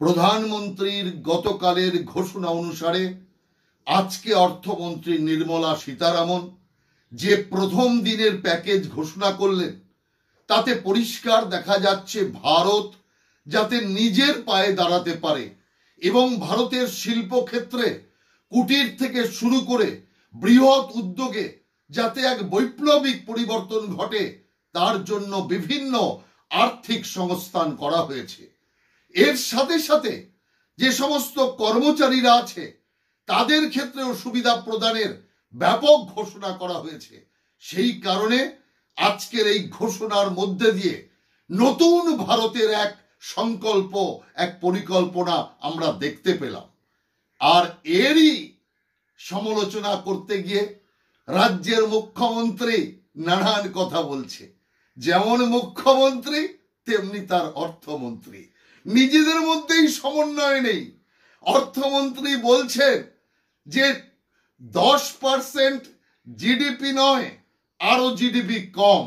প্রধানমন্ত্রীর গতকালের ঘোষণা অনুসারে আজকে অর্থমন্ত্রী নির্মলা সীতারামন যে প্রথম দিনের প্যাকেজ ঘোষণা করলেন, তাতে পরিষ্কার দেখা যাচ্ছে ভারত যাতে নিজের পায়ে দাঁড়াতে পারে এবং ভারতের শিল্পক্ষেত্রে কুটির থেকে শুরু করে বৃহৎ উদ্যোগে যাতে এক বৈপ্লবিক পরিবর্তন ঘটে, তার জন্য বিভিন্ন আর্থিক সংস্থান করা হয়েছে। এর সাথে সাথে যে সমস্ত কর্মচারীরা আছে তাদের ক্ষেত্রেও সুবিধা প্রদানের ব্যাপক ঘোষণা করা হয়েছে। সেই কারণে আজকের এই ঘোষণার মধ্যে দিয়ে নতুন ভারতের এক সংকল্প, এক পরিকল্পনা আমরা দেখতে পেলাম। আর এরই সমালোচনা করতে গিয়ে রাজ্যের মুখ্যমন্ত্রী নানান কথা বলছে। যেমন মুখ্যমন্ত্রী তেমনি তার অর্থমন্ত্রী, নিজেদের মধ্যেই সমন্বয় নেই। অর্থমন্ত্রী বলছেন যে 10% জিডিপি নয়, আরো জিডিপি কম।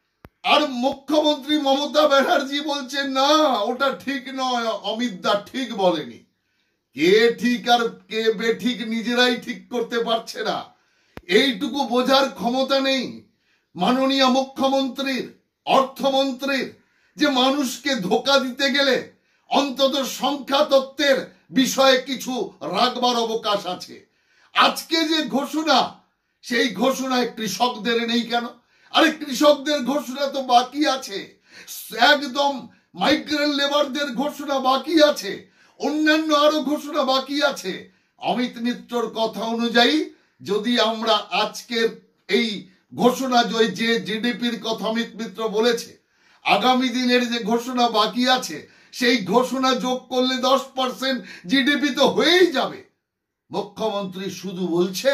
আর মুখ্যমন্ত্রী মমতা ব্যানার্জি বলছেন না, ওটা ঠিক নয়, অমিত দা ঠিক বলেনি। কে ঠিক আর কে বেঠিক নিজেরাই ঠিক করতে পারছে না, এইটুকু বোঝার ক্ষমতা নেই মাননীয় মুখ্যমন্ত্রীর, অর্থমন্ত্রীর, যে মানুষকে ধোঁকা দিতে গেলে অন্তত সংখ্যা তত্ত্বের বিষয়ে কিছু রাখবার অবকাশ আছে। আজকে যে ঘোষণা, সেই ঘোষণায় কৃষকদের নেই কেন? আরে কৃষকদের ঘোষণা তো বাকি আছে, একদম মাইগ্রেন্ট লেবারদের ঘোষণা বাকি আছে, অন্যান্য আরো ঘোষণা বাকি আছে। অমিত মিত্রর কথা অনুযায়ী যদি আমরা আজকের এই ঘোষণা, যে জিডিপির কথা অমিত মিত্র বলেছে, আগামী দিনের যে ঘোষণা বাকি আছে সেই ঘোষণা যোগ করলে 10% জিডিপি তো হয়েই যাবে। মুখ্যমন্ত্রী শুধু বলছে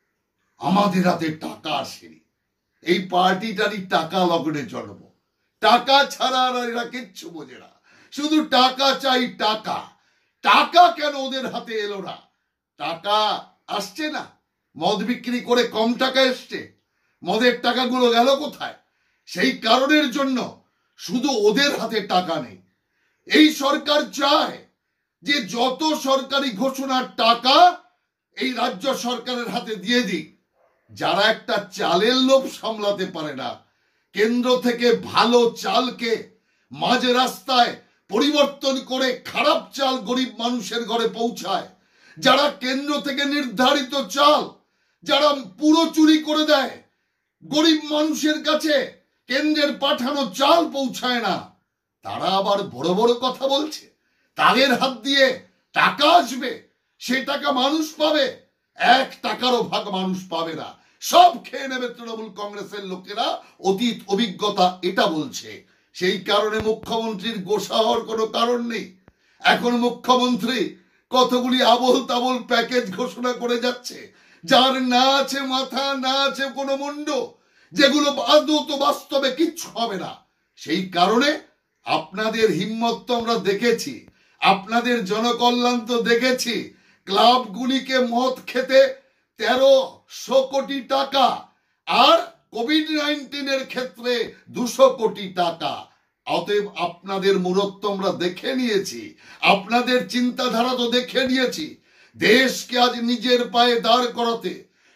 আমাদের হাতে টাকা আসেনি, এই পার্টিটারই টাকা লগ্নে জন্ম, টাকা ছাড়া আর এরা কিচ্ছু বোঝে না, শুধু টাকা চাই টাকা। টাকা কেন ওদের হাতে এলো না? টাকা আসছে না, মদ বিক্রি করে কম টাকা এসছে, মদের টাকাগুলো গেল কোথায়? সেই কারণের জন্য শুধু ওদের হাতে টাকা নেই। এই সরকার চায় যে যত সরকারি ঘোষণার টাকা এই রাজ্য সরকারের হাতে দিয়ে দিক। যারা একটা চালের লোভ সামলাতে পারে না, কেন্দ্র থেকে ভালো চালকে মাঝ রাস্তায় পরিবর্তন করে খারাপ চাল গরিব মানুষের ঘরে পৌঁছায়, যারা কেন্দ্র থেকে নির্ধারিত চাল যারা পুরো চুরি করে দেয়, গরিব মানুষের কাছে কেন্দ্রের পাঠানো চাল পৌঁছায় না, তারা আবার বড় বড় কথা বলছে তাদের হাত দিয়ে টাকা আসবে, সে টাকা মানুষ পাবে, 1 টাকারও ভাগ মানুষ পাবে না, সব খেয়ে নেবে তৃণমূল কংগ্রেসের লোকেরা। অতীত অভিজ্ঞতা এটা বলছে। সেই কারণে মুখ্যমন্ত্রীর গোসা হওয়ার কোনো কারণ নেই। এখন মুখ্যমন্ত্রী কতগুলি আবোল তাবোল প্যাকেজ ঘোষণা করে যাচ্ছে, যার না আছে মাথা, না আছে কোনো মুন্ড, যেগুলো আদৌ তো বাস্তবে কিচ্ছু হবে না। সেই কারণে আপনাদের হিম্মত তো আমরা দেখেছি, আপনাদের জনকল্যাণ তো দেখেছি। ক্লাবগুলিকে মদ খেতে 1300 কোটি টাকা, আর কোভিড-19 ক্ষেত্রে 200 কোটি টাকা। অতএব আপনাদের মূরত্ব আমরা দেখে নিয়েছি, আপনাদের চিন্তাধারা তো দেখে নিয়েছি। দেশকে আজ নিজের পায়ে দাঁড় করাতে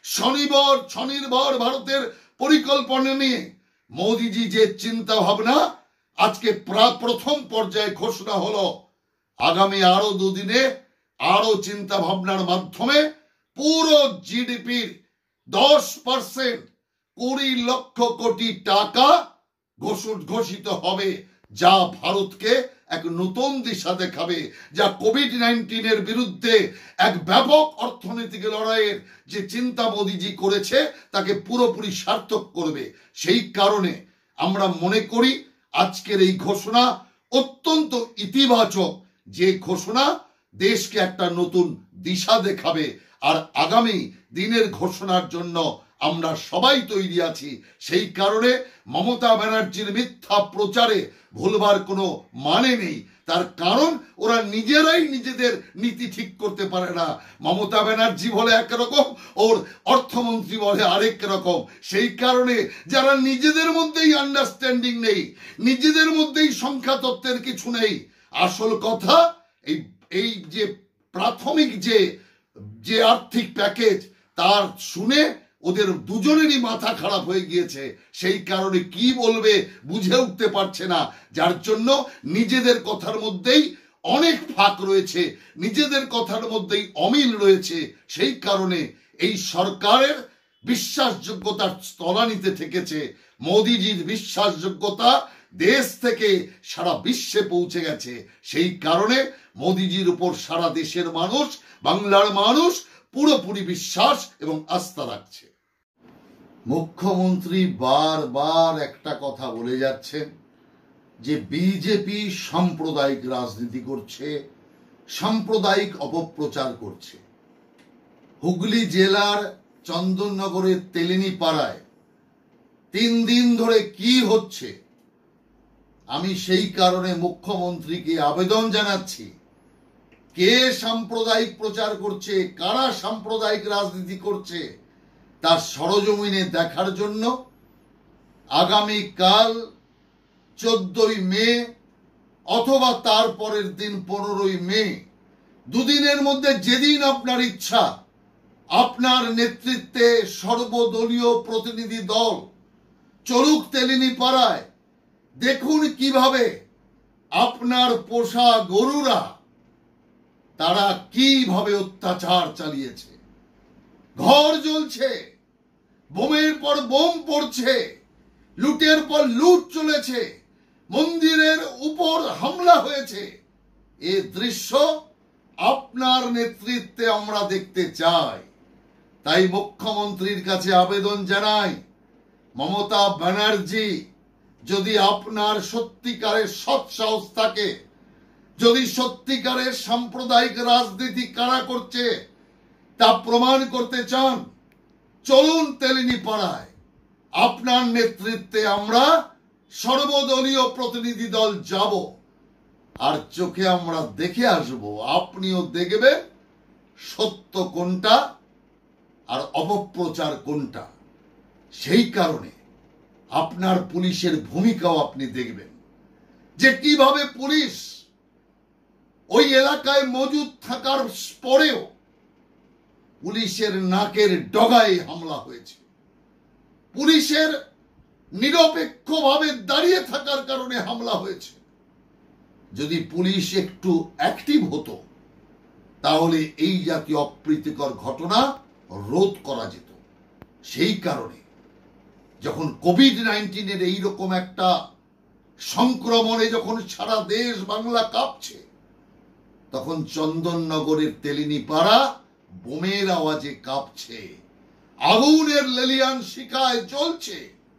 স্বনির্ভর ভারতের পরিকল্পনা নিয়ে মোদিজি যে চিন্তা ভাবনা আজকে প্রথম পর্যায়ে ঘোষণা হলো, আগামী আরো 2 দিনে আরো চিন্তা ভাবনার মাধ্যমে পুরো জিডিপির 10% 20 লক্ষ কোটি টাকা ঘোষিত হবে, যা ভারতকে এক নতুন দিশা দেখাবে, যা কোভিড-19 বিরুদ্ধে এক ব্যাপক অর্থনৈতিক লড়াইয়ের যে চিন্তা মোদিজি করেছে তাকে পুরোপুরি সার্থক করবে। সেই কারণে আমরা মনে করি আজকের এই ঘোষণা অত্যন্ত ইতিবাচক, যে ঘোষণা দেশকে একটা নতুন দিশা দেখাবে। আর আগামী দিনের ঘোষণার জন্য আমরা সবাই তৈরি আছি। সেই কারণে মমতা ব্যানার্জির মিথ্যা প্রচারে ভুলবার কোনো মানে নেই, তার কারণ ওরা নিজেরাই নিজেদের নীতি ঠিক করতে পারে না। মমতা ব্যানার্জি বলে একরকম, ওর অর্থমন্ত্রী বলে আরেক রকম। সেই কারণে যারা নিজেদের মধ্যেই আন্ডারস্ট্যান্ডিং নেই, নিজেদের মধ্যেই সংখ্যা তত্ত্বের কিছু নেই, আসল কথা এই এই যে প্রাথমিক যে যে আর্থিক প্যাকেজ তার শুনে ওদের দুজনেরই মাথা খারাপ হয়ে গিয়েছে। সেই কারণে কি বলবে বুঝে উঠতে পারছে না, যার জন্য নিজেদের কথার মধ্যেই অনেক ফাঁক রয়েছে, নিজেদের কথার মধ্যেই অমিল রয়েছে। সেই কারণে এই সরকারের বিশ্বাসযোগ্যতার তলানিতে ঠেকেছে। মোদিজির বিশ্বাসযোগ্যতা দেশ থেকে সারা বিশ্বে পৌঁছে গেছে। সেই কারণে মোদিজির উপর সারা দেশের মানুষ, বাংলার মানুষ পুরোপুরি বিশ্বাস এবং আস্থা রাখছে। মুখ্যমন্ত্রী বারবার একটা কথা বলে যাচ্ছেন যে বিজেপি সাম্প্রদায়িক রাজনীতি করছে, সাম্প্রদায়িক অপপ্রচার করছে। হুগলি জেলার চন্দননগরের তেলিনী পাড়ায় 3 দিন ধরে কি হচ্ছে, আমি সেই কারণে মুখ্যমন্ত্রীকে আবেদন জানাচ্ছি, কে সাম্প্রদায়িক প্রচার করছে, কারা সাম্প্রদায়িক রাজনীতি করছে তার সরজমিনে দেখার জন্য আগামীকাল 14ই মে অথবা তারপরের দিন 15ই মে, দুদিনের মধ্যে যেদিন আপনার ইচ্ছা, আপনার নেতৃত্বে সর্বদলীয় প্রতিনিধি দল চলুক তেলিনী পাড়ায়। দেখুন কিভাবে আপনার পোষা গরুরা তারা কিভাবে অত্যাচার চালিয়েছে। ঘর জ্বলছে, বোমের পর বোম পড়ছে, লুটের পর লুট চলেছে, মন্দিরের উপর হামলা হয়েছে। এ দৃশ্য আপনার নেতৃত্বে আমরা দেখতে চাই। তাই মুখ্যমন্ত্রীর কাছে আবেদন জানাই, মমতা ব্যানার্জি, যদি আপনার সত্যিকারের সৎ সাহস থাকে, যদি সত্যিকারের সাম্প্রদায়িক রাজনীতি কারা করছে তা প্রমাণ করতে চান, চলুন তেলিনী পাড়ায়। আপনার নেতৃত্বে আমরা সর্বদলীয় প্রতিনিধি দল যাব, আর চোখে আমরা দেখে আসব, আপনিও দেখবেন সত্য কোনটা আর অপপ্রচার কোনটা। সেই কারণে আপনার পুলিশের ভূমিকাও আপনি দেখবেন, যে কিভাবে পুলিশ ওই এলাকায় মজুদ থাকার পরেও পুলিশের নাকের ডগায় হামলা হয়েছে। পুলিশের নিরপেক্ষভাবে দাঁড়িয়ে থাকার কারণে হামলা হয়েছে। যদি পুলিশ একটু অ্যাক্টিভ হতো তাহলে এই জাতীয় অপ্রীতিকর ঘটনা রোধ করা যেত। সেই কারণে যখন কোভিড-19 এইরকম একটা সংক্রমণে যখন সারা দেশ বাংলা কাঁপছে, তখন চন্দননগরের তেলিনী পাড়া বোমের আওয়াজে কাঁপছে, আগুনের লেলিয়ান শিখায় জ্বলছে।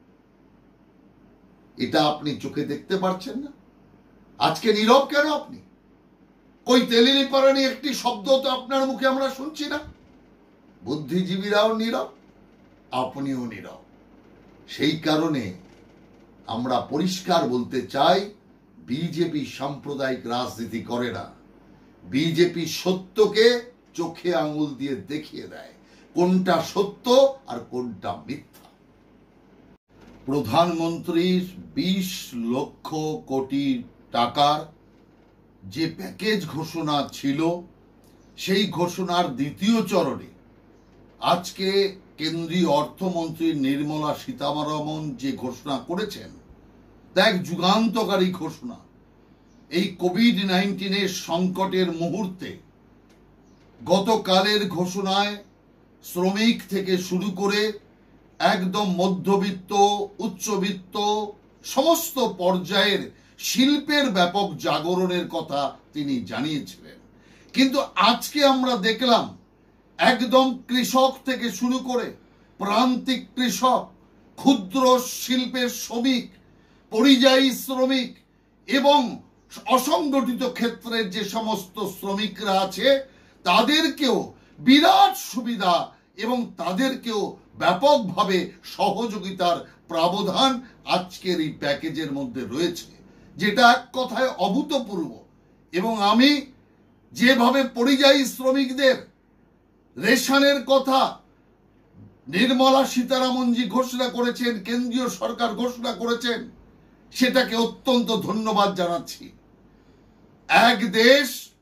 এটা আপনি চোখে দেখতে পারছেন না? আজকে নীরব কেন আপনি? কই তেলিনী পাড়া নিয়ে একটি শব্দ তো আপনার মুখে আমরা শুনছি না। বুদ্ধিজীবীরাও নীরব, আপনিও নীরব। সেই কারণে আমরা পরিষ্কার বলতে চাই, বিজেপি সাম্প্রদায়িক রাজনীতি করে না। বিজেপি সত্যকে চোখে আঙুল দিয়ে দেখিয়ে দেয়, কোনটা সত্য আর কোনটা মিথ্যা। প্রধানমন্ত্রীর 20 লক্ষ কোটি টাকার যে প্যাকেজ ঘোষণা ছিল, সেই ঘোষণার দ্বিতীয় চরণে আজকে কেন্দ্রীয় অর্থমন্ত্রী নির্মলা সীতারামন যে ঘোষণা করেছেন তা এক যুগান্তকারী ঘোষণা। এই কোভিড-19 সংকটের মুহূর্তে গতকালের ঘোষণায় শ্রমিক থেকে শুরু করে একদম মধ্যবিত্ত, উচ্চবিত্ত সমস্ত পর্যায়ের শিল্পের ব্যাপক জাগরণের কথা তিনি জানিয়েছিলেন। কিন্তু আজকে আমরা দেখলাম একদম কৃষক থেকে শুরু করে প্রান্তিক কৃষক, ক্ষুদ্র শিল্পের শ্রমিক, পরিযায়ী শ্রমিক এবং অসংগঠিত ক্ষেত্রের যে সমস্ত শ্রমিকরা আছে তাদেরকেও বিরাট সুবিধা এবং তাদেরকেও ব্যাপকভাবে সহযোগিতার প্রাবধান আজকের এই প্যাকেজের মধ্যে রয়েছে, যেটা এক কথায় অভূতপূর্ব। এবং আমি যেভাবে পরিযায়ী শ্রমিকদের রেশনের কথা নির্মলা সীতারামনজি ঘোষণা করেছেন, কেন্দ্রীয় সরকার ঘোষণা করেছেন, সেটাকে অত্যন্ত ধন্যবাদ জানাচ্ছি। এক দেশ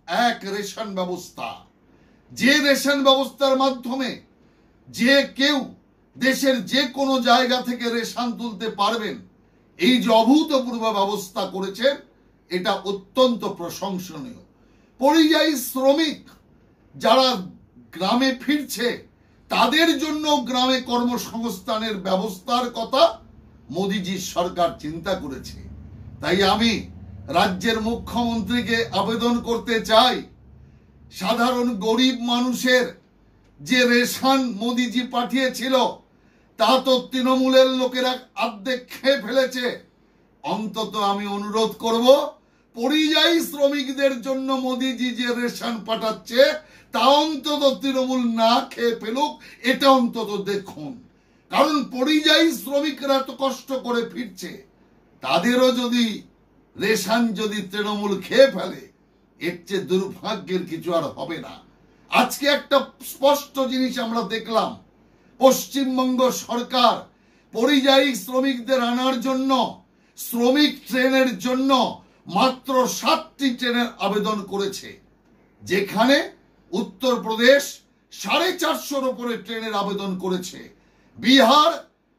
এক রেশন ব্যবস্থা, যে রেশন ব্যবস্থার মাধ্যমে যে কেউ দেশের যে কোনো জায়গা থেকে রেশন তুলতে পারবেন, এই যে অভূতপূর্ব ব্যবস্থা করেছেন, এটা অত্যন্ত প্রশংসনীয়। পরিযায়ী শ্রমিক যারা গ্রামে ফিরছে তাদের জন্য গ্রামে কর্মসংস্থানের ব্যবস্থার কথা মোদিজির সরকার চিন্তা করেছে। তাই আমি রাজ্যের মুখ্যমন্ত্রীকে আবেদন করতে চাই, সাধারণ গরিব মানুষের যে রেশন মোদিজি পাঠিয়েছিল তা তো তৃণমূলের লোকেরা অর্ধেক খেয়ে ফেলেছে। অন্তত আমি অনুরোধ করব, পরিযায়ী শ্রমিকদের জন্য মোদিজি যে রেশন পাঠাচ্ছে তা অন্তত তৃণমূল না খেয়ে ফেলুক, এটা অন্তত দেখুন। কারণ পরিযায়ী শ্রমিকরা তো কষ্ট করে ফিরছে, তাদেরও যদি রেশন যদি তৃণমূল খেয়ে ফেলে, এর চেয়ে দুর্ভাগ্যের কিছু আর হবে না। আজকে একটা স্পষ্ট জিনিস আমরা দেখলাম, পশ্চিমবঙ্গ সরকার পরিযায়ী শ্রমিকদের আনার জন্য শ্রমিক ট্রেনের জন্য মাত্র 7টি ট্রেনের আবেদন করেছে, যেখানে উত্তরপ্রদেশ 450-র উপরে ট্রেনের আবেদন করেছে, বিহার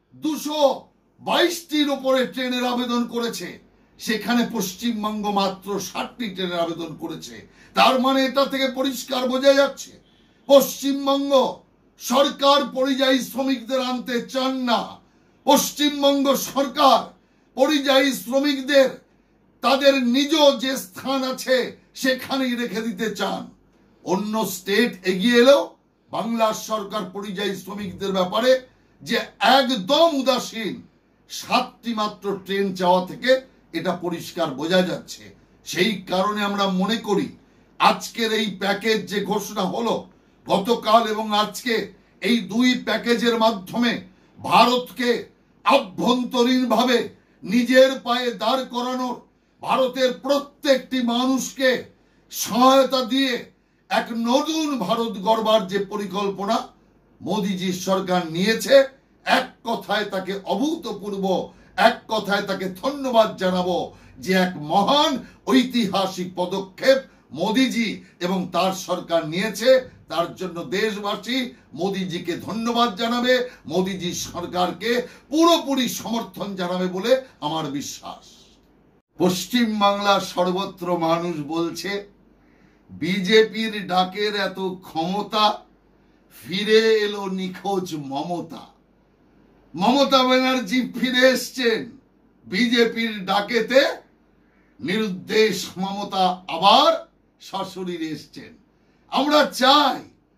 222টির উপরে ট্রেনের আবেদন করেছে, সেখানে পশ্চিমবঙ্গ মাত্র 60টি ট্রেনের আবেদন করেছে। তার মানে এটা থেকে পরিষ্কার বোঝা যাচ্ছে পশ্চিমবঙ্গ সরকার পরিযায়ী শ্রমিকদের আনতে চান না। পশ্চিমবঙ্গ সরকার পরিযায়ী শ্রমিকদের তাদের নিজ যে স্থান আছে সেখানেই রেখে দিতে চান। অন্য স্টেট এগিয়ে এলেও বাংলার সরকার পরিযায়ী শ্রমিকদের ব্যাপারে যে একদম উদাসীন, 7টি মাত্র ট্রেন চাওয়া থেকে এটা পরিষ্কার বোঝা যাচ্ছে। সেই কারণে আমরা মনে করি আজকের এই প্যাকেজ যে ঘোষণা হলো গতকাল এবং আজকে, এই 2 প্যাকেজের মাধ্যমে ভারতকে আভ্যন্তরীণভাবে নিজের পায়ে দাঁড় করানোর, ভারতের প্রত্যেকটি মানুষকে সহায়তা দিয়ে এক নতুন ভারত গড়বার যে পরিকল্পনা মোদিজির সরকার নিয়েছে, এক কথায় তাকে অভূতপূর্ব, এক কথায় তাকে ধন্যবাদ জানাবো যে এক মহান ঐতিহাসিক পদক্ষেপ মোদিজি এবং তার সরকার নিয়েছে। তার জন্য দেশবাসী মোদিজিকে ধন্যবাদ জানাবে, মোদিজি সরকারকে পুরোপুরি সমর্থন জানাবে বলে আমার বিশ্বাস। পশ্চিম বাংলার সর্বত্র মানুষ বলছে বিজেপির ডাকের এত ক্ষমতা, ফিরে এলো নিখোঁজ মমতা। মমতা ব্যানার্জি ফিরে এসছেন বিজেপির ডাকেতে, নিরুদ্দেশ মমতা আবার সশরীরে এসছেন। আমরা চাই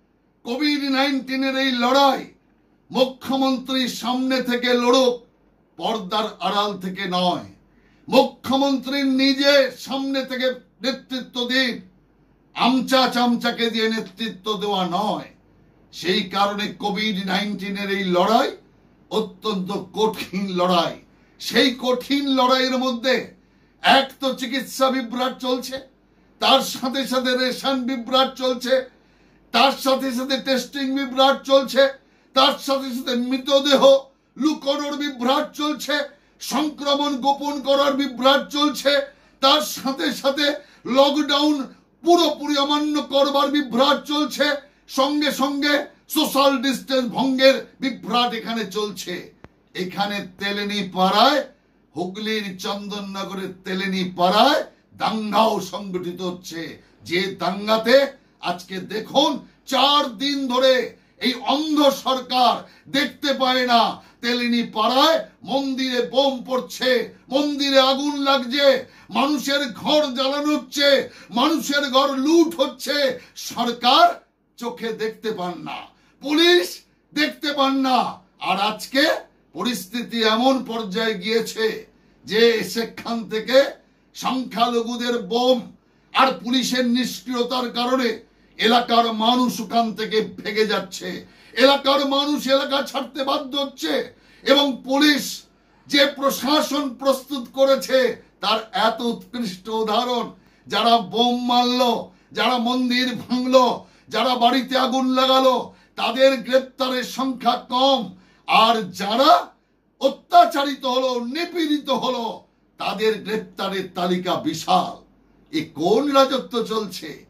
কোভিড-19 এই লড়াই মুখ্যমন্ত্রী সামনে থেকে লড়ুক, পর্দার আড়াল থেকে নয়। মুখ্যমন্ত্রী নিজে সামনে থেকে নেতৃত্ব দিন, আমচা চামচাকে দিয়ে নেতৃত্ব দেওয়া নয়। সেই কারণে কোভিড-19 এই লড়াই অত্যন্ত কঠিন লড়াই। সেই কঠিন লড়াইয়ের মধ্যে এক তো চিকিৎসা বিভ্রাট চলছে, তার সাথে সাথে রেশন বিভ্রাট চলছে, তার সাথে সাথে টেস্টিং বিভ্রাট চলছে, তার সাথে সাথে মৃতদেহ লুকানোর বিভ্রাট চলছে, সংক্রমণ গোপন করার বিভ্রাট চলছে, তার সাথে সাথে লকডাউন পুরোপুরি অমান্য করবার বিভ্রাট চলছে, সঙ্গে সঙ্গে সোশ্যাল ডিস্টেন্স ভঙ্গের বিভ্রাট এখানে চলছে। এখানে তেলেনি পাড়ায়, হুগলির চন্দননগরের তেলেনি পাড়ায় দাঙ্গাও সংগঠিত হচ্ছে, যে দাঙ্গাতে আজকে দেখুন 4 দিন ধরে এই অন্ধ সরকার দেখতে পায় না তেলেনি পাড়ায় মন্দিরে বোম পড়ছে, মন্দিরে আগুন লাগছে, মানুষের ঘর জ্বালানো হচ্ছে, মানুষের ঘর লুট হচ্ছে। সরকার চোখে দেখতে পান না, পুলিশ দেখতে পান না। আর আজকে পরিস্থিতি এমন পর্যায়ে গিয়েছে যে সেখান থেকে সংখ্যালঘুদের বোম আর পুলিশের নিষ্ক্রিয়তার কারণে এলাকার মানুষ ওখান থেকে ভেগে যাচ্ছে, এলাকার মানুষ এলাকা ছাড়তে বাধ্য হচ্ছে। এবং পুলিশ যে প্রশাসন প্রস্তুত করেছে তার এত উৎকৃষ্ট উদাহরণ, যারা বোম মারলো, যারা মন্দির ভাঙলো, যারা বাড়িতে আগুন লাগালো, তাদের গ্রেপ্তারের সংখ্যা কম, আর যারা অত্যাচারিত হলো, নিপীড়িত হলো, তাদের গ্রেপ্তারের তালিকা বিশাল। এ কোন রাজত্ব চলছে?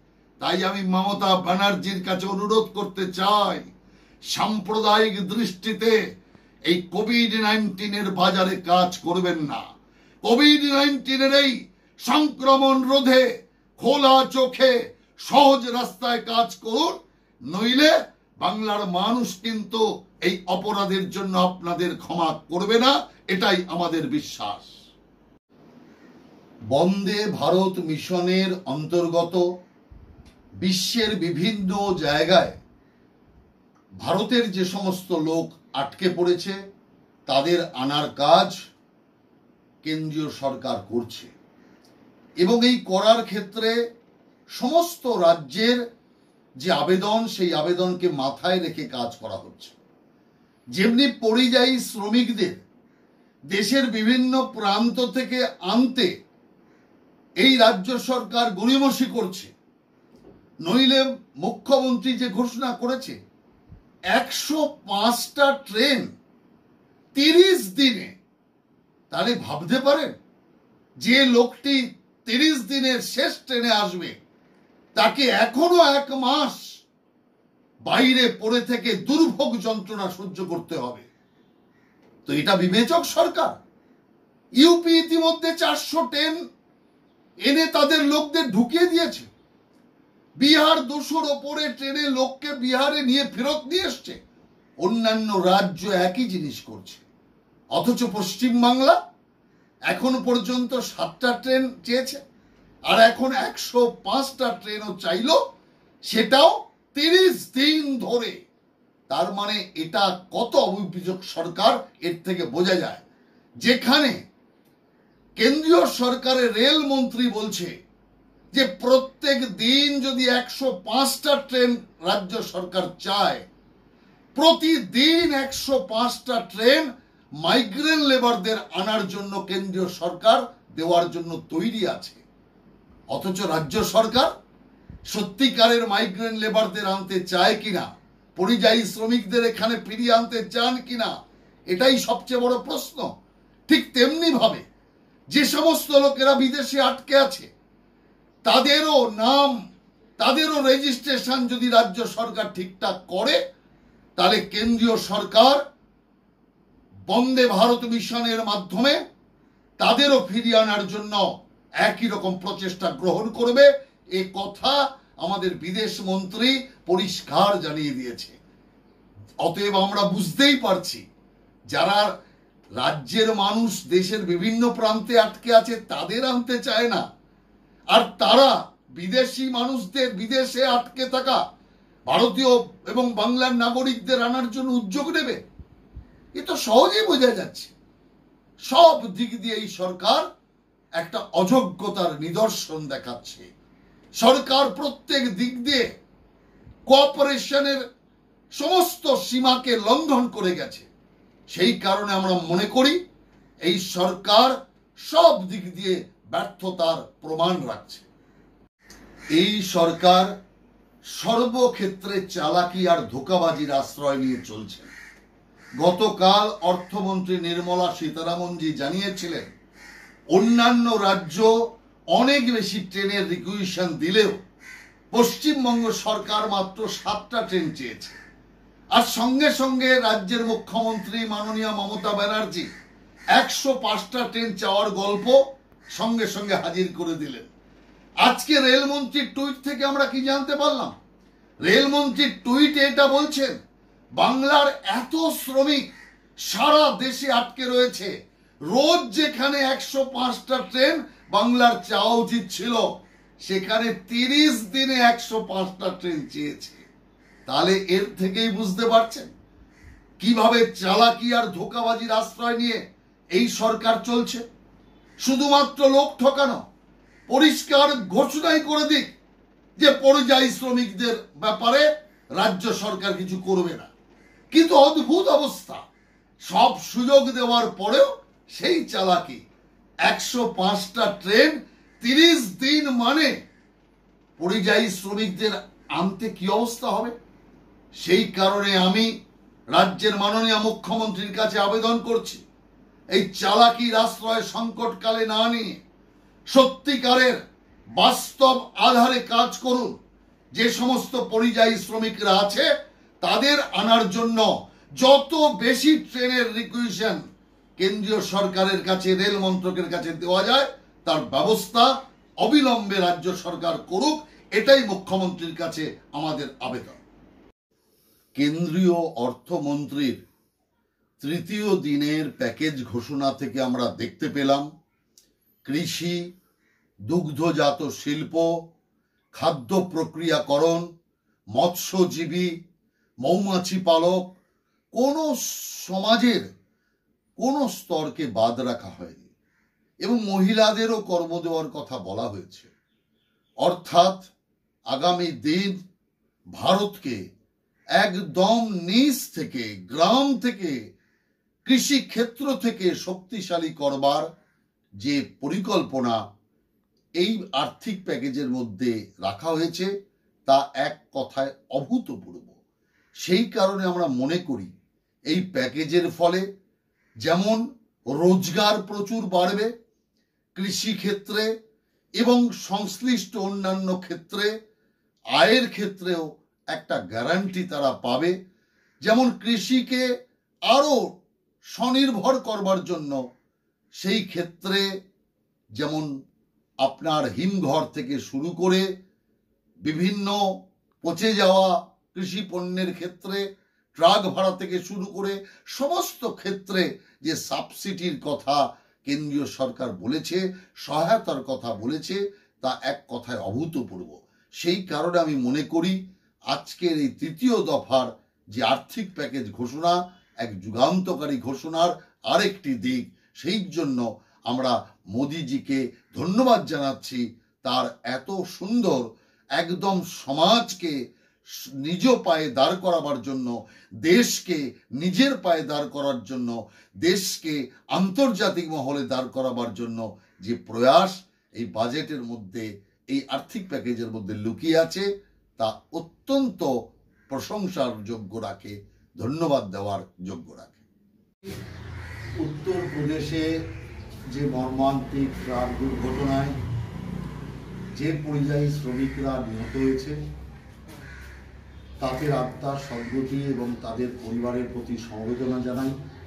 তাই আমি মমতা ব্যানার্জির কাছে অনুরোধ করতে চাই, সাম্প্রদায়িক দৃষ্টিতে এই কোভিড-19 বাজারে কাজ করবেন না। কোভিড-19 এই সংক্রমণ রোধে খোলা চোখে সহজ রাস্তায় কাজ করুন, নইলে বাংলার মানুষ কিন্তু এই অপরাধের জন্য আপনাদের ক্ষমা করবে না, এটাই আমাদের বিশ্বাস। বন্দে ভারত মিশনের অন্তর্গত বিশ্বের বিভিন্ন জায়গায় ভারতের যে সমস্ত লোক আটকে পড়েছে তাদের আনার কাজ কেন্দ্রীয় সরকার করছে, এবং এই করার ক্ষেত্রে সমস্ত রাজ্যের যে আবেদন, সেই আবেদনকে মাথায় রেখে কাজ করা হচ্ছে। যেমনি পরিযায়ী শ্রমিকদের দেশের বিভিন্ন প্রান্ত থেকে আনতে এই রাজ্য সরকার গড়িমসি করছে, নইলে মুখ্যমন্ত্রী যে ঘোষণা করেছে 105টা ট্রেন 30 দিনে, তাহলে ভাবতে পারেন যে লোকটি 30 দিনের শেষ ট্রেনে আসবে তাকে এখনো 1 মাস বাইরে পড়ে থেকে দুর্ভোগ যন্ত্রণা সহ্য করতে হবে। তো এটা বিবেচক সরকার। ইউপি ইতিমধ্যে 400 ট্রেন এনে তাদের লোকদের ঢুকিয়ে দিয়েছে। বিহার 200-র ওপরে ট্রেনে লোককে বিহারে নিয়ে ফেরত নিয়ে এসছে। অন্যান্য রাজ্য একই জিনিস করছে, অথচ পশ্চিমবাংলা এখন পর্যন্ত 7টা ট্রেন চেয়েছে, আর এখন 105টা ট্রেনও চাইলো, সেটাও 30 দিন ধরে। তার মানে এটা কত অভিযোগ সরকার, এর থেকে বোঝা যায়। যেখানে কেন্দ্রীয় সরকারের রেল মন্ত্রী বলছে যে প্রত্যেক দিন যদি 105টা ট্রেন রাজ্য সরকার চায়, প্রতিদিন 105টা ট্রেন মাইগ্রেন্ট লেবারদের আনার জন্য কেন্দ্রীয় সরকার দেওয়ার জন্য তৈরি আছে। অথচ রাজ্য সরকার সত্যিকারের মাইগ্রেন্ট লেবারদের আনতে চায় কিনা, পরিযায়ী শ্রমিকদের এখানে ফিরিয়ে আনতে চান কিনা, এটাই সবচেয়ে বড় প্রশ্ন। ঠিক তেমনি ভাবে যে সমস্ত লোকেরা বিদেশে আটকে আছে তাদেরও নাম, তাদেরও রেজিস্ট্রেশন যদি রাজ্য সরকার ঠিকঠাক করে, তাহলে কেন্দ্রীয় সরকার বন্দে ভারত মিশনের মাধ্যমে তাদেরও ফিরিয়ে আনার জন্য একই রকম প্রচেষ্টা গ্রহণ করবে। এ কথা আমাদের বিদেশ মন্ত্রী পরিষ্কার জানিয়ে দিয়েছে। অতএব আমরা বুঝতেই পারছি যারা রাজ্যের মানুষ দেশের বিভিন্ন প্রান্তে আটকে আছে তাদের আনতে চায় না, আর তারা বিদেশি মানুষদের, বিদেশে আটকে থাকা ভারতীয় এবং বাংলার নাগরিকদের আনার জন্য উদ্যোগ নেবে। এ তো সহজেই বোঝা যাচ্ছে। সব দিক দিয়ে এই সরকার একটা অযোগ্যতার নিদর্শন দেখাচ্ছে। সরকার প্রত্যেক দিক দিয়ে কোঅপারেশনের সমস্ত সীমাকে লঙ্ঘন করে গেছে। সেই কারণে আমরা মনে করি এই সরকার সব দিক দিয়ে ব্যর্থতার প্রমাণ রাখছে। এই সরকার সর্বক্ষেত্রে চালাকি আর ধোঁকাবাজির আশ্রয় নিয়ে চলছে। গতকাল অর্থমন্ত্রী নির্মলা সীতারামনজি জানিয়েছিলেন অন্যান্য রাজ্য অনেক বেশি ট্রেনের রিকুইশন দিলেও পশ্চিমবঙ্গ সরকার মাত্র 7টা ট্রেন চেয়েছে। আর সঙ্গে সঙ্গে রাজ্যের মুখ্যমন্ত্রী মাননীয় মমতা ব্যানার্জি 105টা ট্রেন চাওয়ার গল্প সঙ্গে সঙ্গে হাজির করে দিলেন। আজকে রেলমন্ত্রীর টুইট থেকে আমরা কি জানতে পারলাম? রেলমন্ত্রীর টুইটে এটা বলছেন, বাংলার এত শ্রমিক সারা দেশে আটকে রয়েছে, রোজ যেখানে 105টা ট্রেন বাংলার চাওয়া উচিত ছিল, সেখানে 30 দিনে 105টা ট্রেন চেয়েছে। তাহলে এর থেকেই বুঝতে পারছেন কিভাবে চালাকি আর ধোঁকাবাজির আশ্রয় নিয়ে এই সরকার চলছে। শুধুমাত্র লোক ঠকানো, পরিষ্কার ঘোষণাই করে দিক যে পরিযায়ী শ্রমিকদের ব্যাপারে রাজ্য সরকার কিছু করবে না, কিন্তু অদ্ভুত অবস্থা, সব সুযোগ দেওয়ার পরেও সেই চালাকি। 105টা ট্রেন 30 দিন মানে পরিযায়ী শ্রমিকদের আনতে কি অবস্থা হবে? সেই কারণে আমি রাজ্যের মাননীয় মুখ্যমন্ত্রীর কাছে আবেদন করছি, এই চালাকির আশ্রয় সংকটকালে না নিয়ে সত্যিকারের বাস্তব আধারে কাজ করুন যে সমস্ত পরিযায়ী শ্রমিকরা আছে তাদের আনার জন্য যত বেশি ট্রেনের রিকুইজিশন কেন্দ্রীয় সরকারের কাছে, রেল মন্ত্রকের কাছে দেওয়া যায় তার ব্যবস্থা অবিলম্বে রাজ্য সরকার করুক, এটাই মুখ্যমন্ত্রীর কাছে আমাদের আবেদন। কেন্দ্রীয় অর্থমন্ত্রীর তৃতীয় দিনের প্যাকেজ ঘোষণা থেকে আমরা দেখতে পেলাম কৃষি, দুগ্ধজাত শিল্প, খাদ্য প্রক্রিয়াকরণ, মৎস্যজীবী, মৌমাছি পালক, কোনো সমাজের কোনো স্তরকে বাদ রাখা হয়নি এবং মহিলাদেরও কর্ম দেওয়ার কথা বলা হয়েছে। অর্থাৎ আগামী দিন ভারতকে একদম নিচ থেকে, গ্রাম থেকে, কৃষি ক্ষেত্র থেকে শক্তিশালী করবার যে পরিকল্পনা এই আর্থিক প্যাকেজের মধ্যে রাখা হয়েছে তা এক কথায় অভূতপূর্ব। সেই কারণে আমরা মনে করি এই প্যাকেজের ফলে যেমন রোজগার প্রচুর বাড়বে কৃষি ক্ষেত্রে এবং সংশ্লিষ্ট অন্যান্য ক্ষেত্রে, আয়ের ক্ষেত্রেও একটা গ্যারান্টি তারা পাবে। যেমন কৃষিকে আরো স্বনির্ভর করবার জন্য সেই ক্ষেত্রে যেমন আপনার হিমঘর থেকে শুরু করে বিভিন্ন পচে যাওয়া কৃষি পণ্যের ক্ষেত্রে, ট্রাক ভাড়া থেকে শুরু করে সমস্ত ক্ষেত্রে যে সাবসিডির কথা কেন্দ্রীয় সরকার বলেছে, সহায়তার কথা বলেছে, তা এক কথায় অভূতপূর্ব। সেই কারণে আমি মনে করি আজকের এই তৃতীয় দফার যে আর্থিক প্যাকেজ ঘোষণা এক যুগান্তকারী ঘোষণার আরেকটি দিক। সেই জন্য আমরা মোদিজিকে ধন্যবাদ জানাচ্ছি তার এত সুন্দর একদম সমাজকে নিজ পায়ে দাঁড় করাবার জন্য, দেশকে নিজের পায়ে দাঁড় করার জন্য, দেশকে আন্তর্জাতিক মহলে দাঁড় করাবার জন্য যে প্রয়াস এই বাজেটের মধ্যে, এই আর্থিক প্যাকেজের মধ্যে লুকিয়ে আছে তা অত্যন্ত প্রশংসার যোগ্য রাখে, ধন্যবাদ দেওয়ার যোগ্য রাখে। উত্তরপ্রদেশে যে মর্মান্তিক ট্রাক দুর্ঘটনায় যে পরিযায়ী শ্রমিকরা নিহত হয়েছে তাদের আত্মার সদ্গতি এবং তাদের পরিবারের প্রতি সমবেদনা জানাই।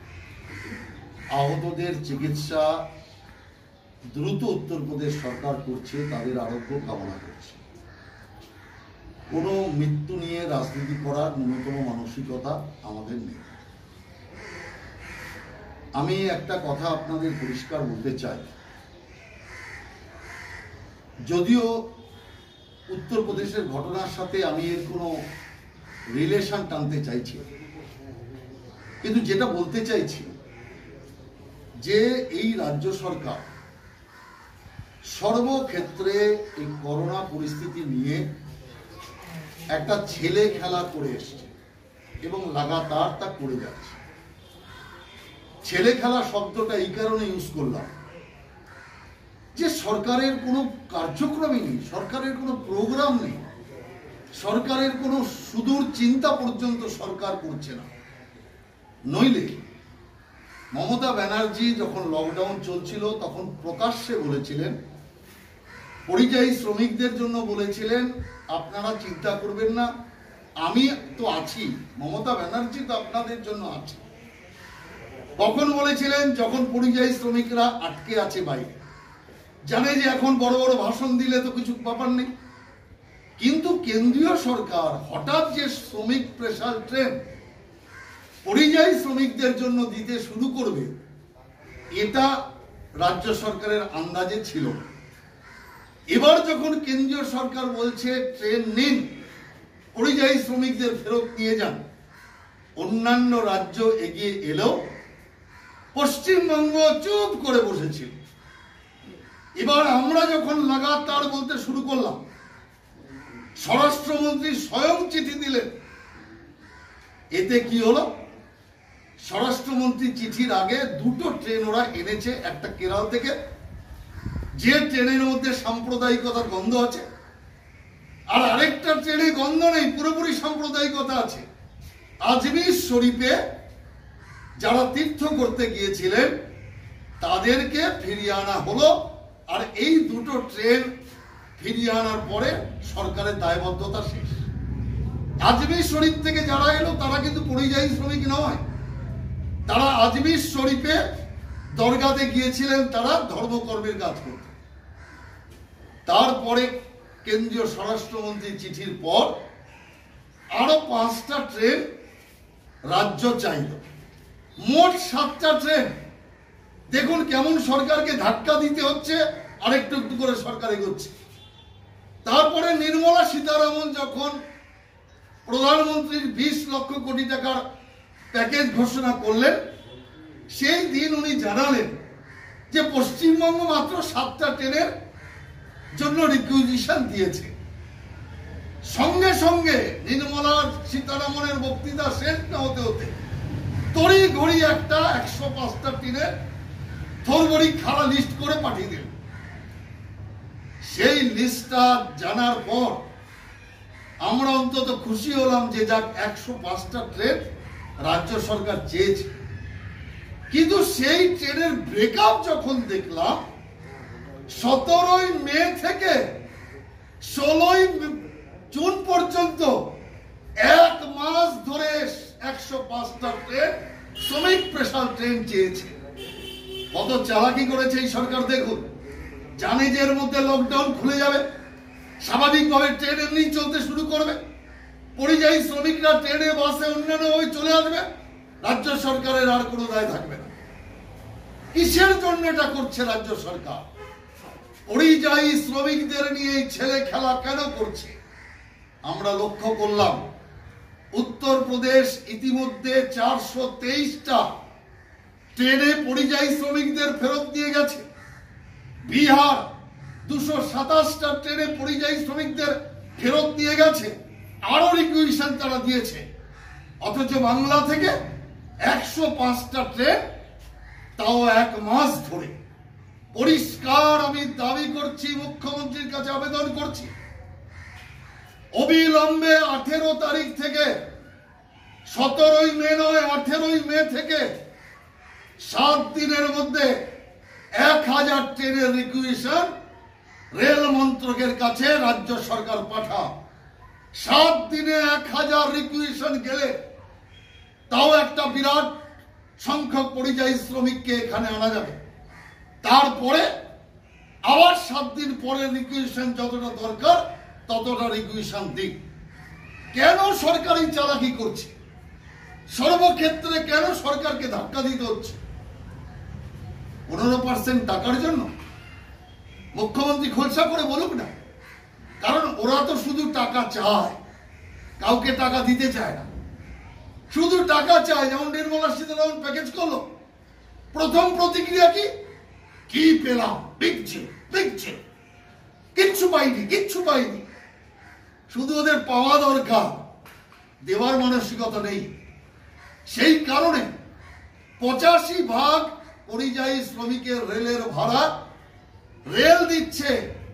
আহতদের চিকিৎসা দ্রুত উত্তরপ্রদেশ সরকার করছে, তাদের আরোগ্য কামনা করছে। কোনো মৃত্যু নিয়ে রাজনীতি করার ন্যূনতম মানসিকতা আমাদের নেই। আমি একটা কথা আপনাদের পরিষ্কার বলতে চাই, যদিও উত্তরপ্রদেশের ঘটনার সাথে আমি এর কোনো রিলেশন টানতে চাইছি, কিন্তু যেটা বলতে চাইছি যে এই রাজ্য সরকার সর্বক্ষেত্রে এই করোনা পরিস্থিতি নিয়ে একটা ছেলে খেলা করে এসছে এবং লাগাতার তা করে যাচ্ছে। ছেলে খেলা শব্দটা এই কারণে ইউজ করলাম যে সরকারের কোনো কার্যক্রমই নেই, সরকারের কোনো প্রোগ্রাম নেই, সরকারের কোনো সুদূর চিন্তা পর্যন্ত সরকার করছে না। নইলে মমতা ব্যানার্জি যখন লকডাউন চলছিল তখন প্রকাশ্যে বলেছিলেন, পরিযায়ী শ্রমিকদের জন্য বলেছিলেন আপনারা চিন্তা করবেন না, আমি তো আছি, মমতা ব্যানার্জি তো আপনাদের জন্য আছে। কখন বলেছিলেন? যখন পরিযায়ী শ্রমিকরা আটকে আছে বাইরে, জানে যে এখন বড় বড় ভাষণ দিলে তো কিছু ব্যাপার নেই। কিন্তু কেন্দ্রীয় সরকার হঠাৎ যে শ্রমিক স্পেশাল ট্রেন পরিযায়ী শ্রমিকদের জন্য দিতে শুরু করবে, এটা রাজ্য সরকারের আন্দাজে ছিল। এবার যখন কেন্দ্রীয় সরকার বলছে ট্রেন নিন, পরিযায়ী শ্রমিকদের ফেরত নিয়ে যান, অন্যান্য রাজ্য এগিয়ে এলেও পশ্চিমবঙ্গ চুপ করে বসেছিল। এবার আমরা যখন লাগাতার বলতে শুরু করলাম, স্বরাষ্ট্রমন্ত্রী স্বয়ং চিঠি দিলেন। এতে কি হলো? স্বরাষ্ট্রমন্ত্রী চিঠির আগে দুটো ট্রেন ওরা এনেছে, একটা কেরল থেকে, যে ট্রেনের মধ্যে সাম্প্রদায়িকতার গন্ধ আছে, আর আরেকটা ট্রেনে গন্ধ নেই, পুরোপুরি সাম্প্রদায়িকতা আছে। আজমির শরীফে যারা তীর্থ করতে ফিরিয়ে আনার পরে সরকারের দায়বদ্ধতা শেষ। আজমির শরীফ থেকে যারা এলো তারা কিন্তু পরিযায়ী শ্রমিক নয়, তারা আজমির শরীফে দরগাতে গিয়েছিলেন তারা ধর্মকর্মের কাজ করতে। তারপরে কেন্দ্রীয় স্বরাষ্ট্রমন্ত্রীর চিঠির পর আরো 5টা ট্রেন রাজ্য চাইল, মোট 7টা ট্রেন। দেখুন কেমন সরকারকে ধাক্কা দিতে হচ্ছে, আরেকটু একটু করে সরকার এগোচ্ছে। তারপরে নির্মলা সীতারামন যখন প্রধানমন্ত্রীর 20 লক্ষ কোটি টাকার প্যাকেজ ঘোষণা করলেন, সেই দিন উনি জানালেন যে পশ্চিমবঙ্গ মাত্র 7টা ট্রেনের জন্য রিকুইজিশন দিয়েছে। সঙ্গে সঙ্গে নির্মলা সীতারামনের বক্তৃতা শেষ না হতে হতে তড়ি ঘড়ি একটা 105টা ট্রেনের থরবড়ি খাড়া লিস্ট করে পাঠিয়ে দিল। সেই লিস্টটা জানার পর আমরা অন্তত খুশি হলাম যে যাক 105টা ট্রেন রাজ্য সরকার চেয়েছে। কিন্তু সেই ট্রেনের ব্রেকআপ যখন দেখলাম 17ই মে থেকে 16ই জুন পর্যন্ত 1 মাস ধরে 105টা ট্রেন শ্রমিক স্পেশাল ট্রেন চেয়েছে। কত চালাকি করেছে এই সরকার দেখুন। জানে যে এর মধ্যে লকডাউন খুলে যাবে, স্বাভাবিকভাবে ট্রেন এমনি চলতে শুরু করবে, পরিযায়ী শ্রমিকরা ট্রেনে বাসে অন্যান্য ওই চলে আসবে, রাজ্য সরকারের আর কোনো দায় থাকবে না। কিসের জন্য এটা করছে রাজ্য সরকার? পরিযায়ী শ্রমিকদের নিয়ে এই ছেলে খেলা কেন করছে? আমরা লক্ষ্য করলাম উত্তরপ্রদেশ ইতিমধ্যে 423টা ট্রেনে পরিযায়ী শ্রমিকদের ফেরত দিয়ে গেছে, বিহার 227টা ট্রেনে পরিযায়ী শ্রমিকদের ফেরত দিয়ে গেছে, আরো রিকুইজিশন তারা দিয়েছে। অথচ বাংলা থেকে 105টা ট্রেন, তাও 1 মাস ধরে। পরিষ্কার আমি দাবি করছি, মুখ্যমন্ত্রীর কাছে আবেদন করছি, অবিলম্বে 18 তারিখ থেকে 17ই মে নয় 18ই মে থেকে 7 দিনের মধ্যে 1000 ট্রেনের রিকুইজিশন রেল মন্ত্রকের কাছে রাজ্য সরকার পাঠা। 7 দিনে 1000 রিকুইজিশন গেলে তাও একটা বিরাট সংখ্যক পরিযায়ী শ্রমিককে এখানে আনা যাবে। তারপরে আবার 7 দিন পরে রিকুইজিশন যতটা দরকার ততটা রিকুইজিশন দিক। কেন সরকার এই চালাকি করছে? সর্বক্ষেত্রে কেন সরকারকে ধাক্কা দিতে হচ্ছে? 15% টাকার জন্য? মুখ্যমন্ত্রী খোলসা করে বলুক না, কারণ ওরা তো শুধু টাকা চায়, কাউকে টাকা দিতে চায় না, শুধু টাকা চায়। যেমন নির্মলা সীতারামন প্যাকেজ করলো, প্রথম প্রতিক্রিয়া কি পেলাম? বিগছে কিচ্ছু পাইনি। শুধু ওদের পাওয়া দরকার, দেওয়ার মানসিকতা নেই। সেই কারণে 85% পরিযায়ী শ্রমিকের রেলের ভাড়া রেল দিচ্ছে,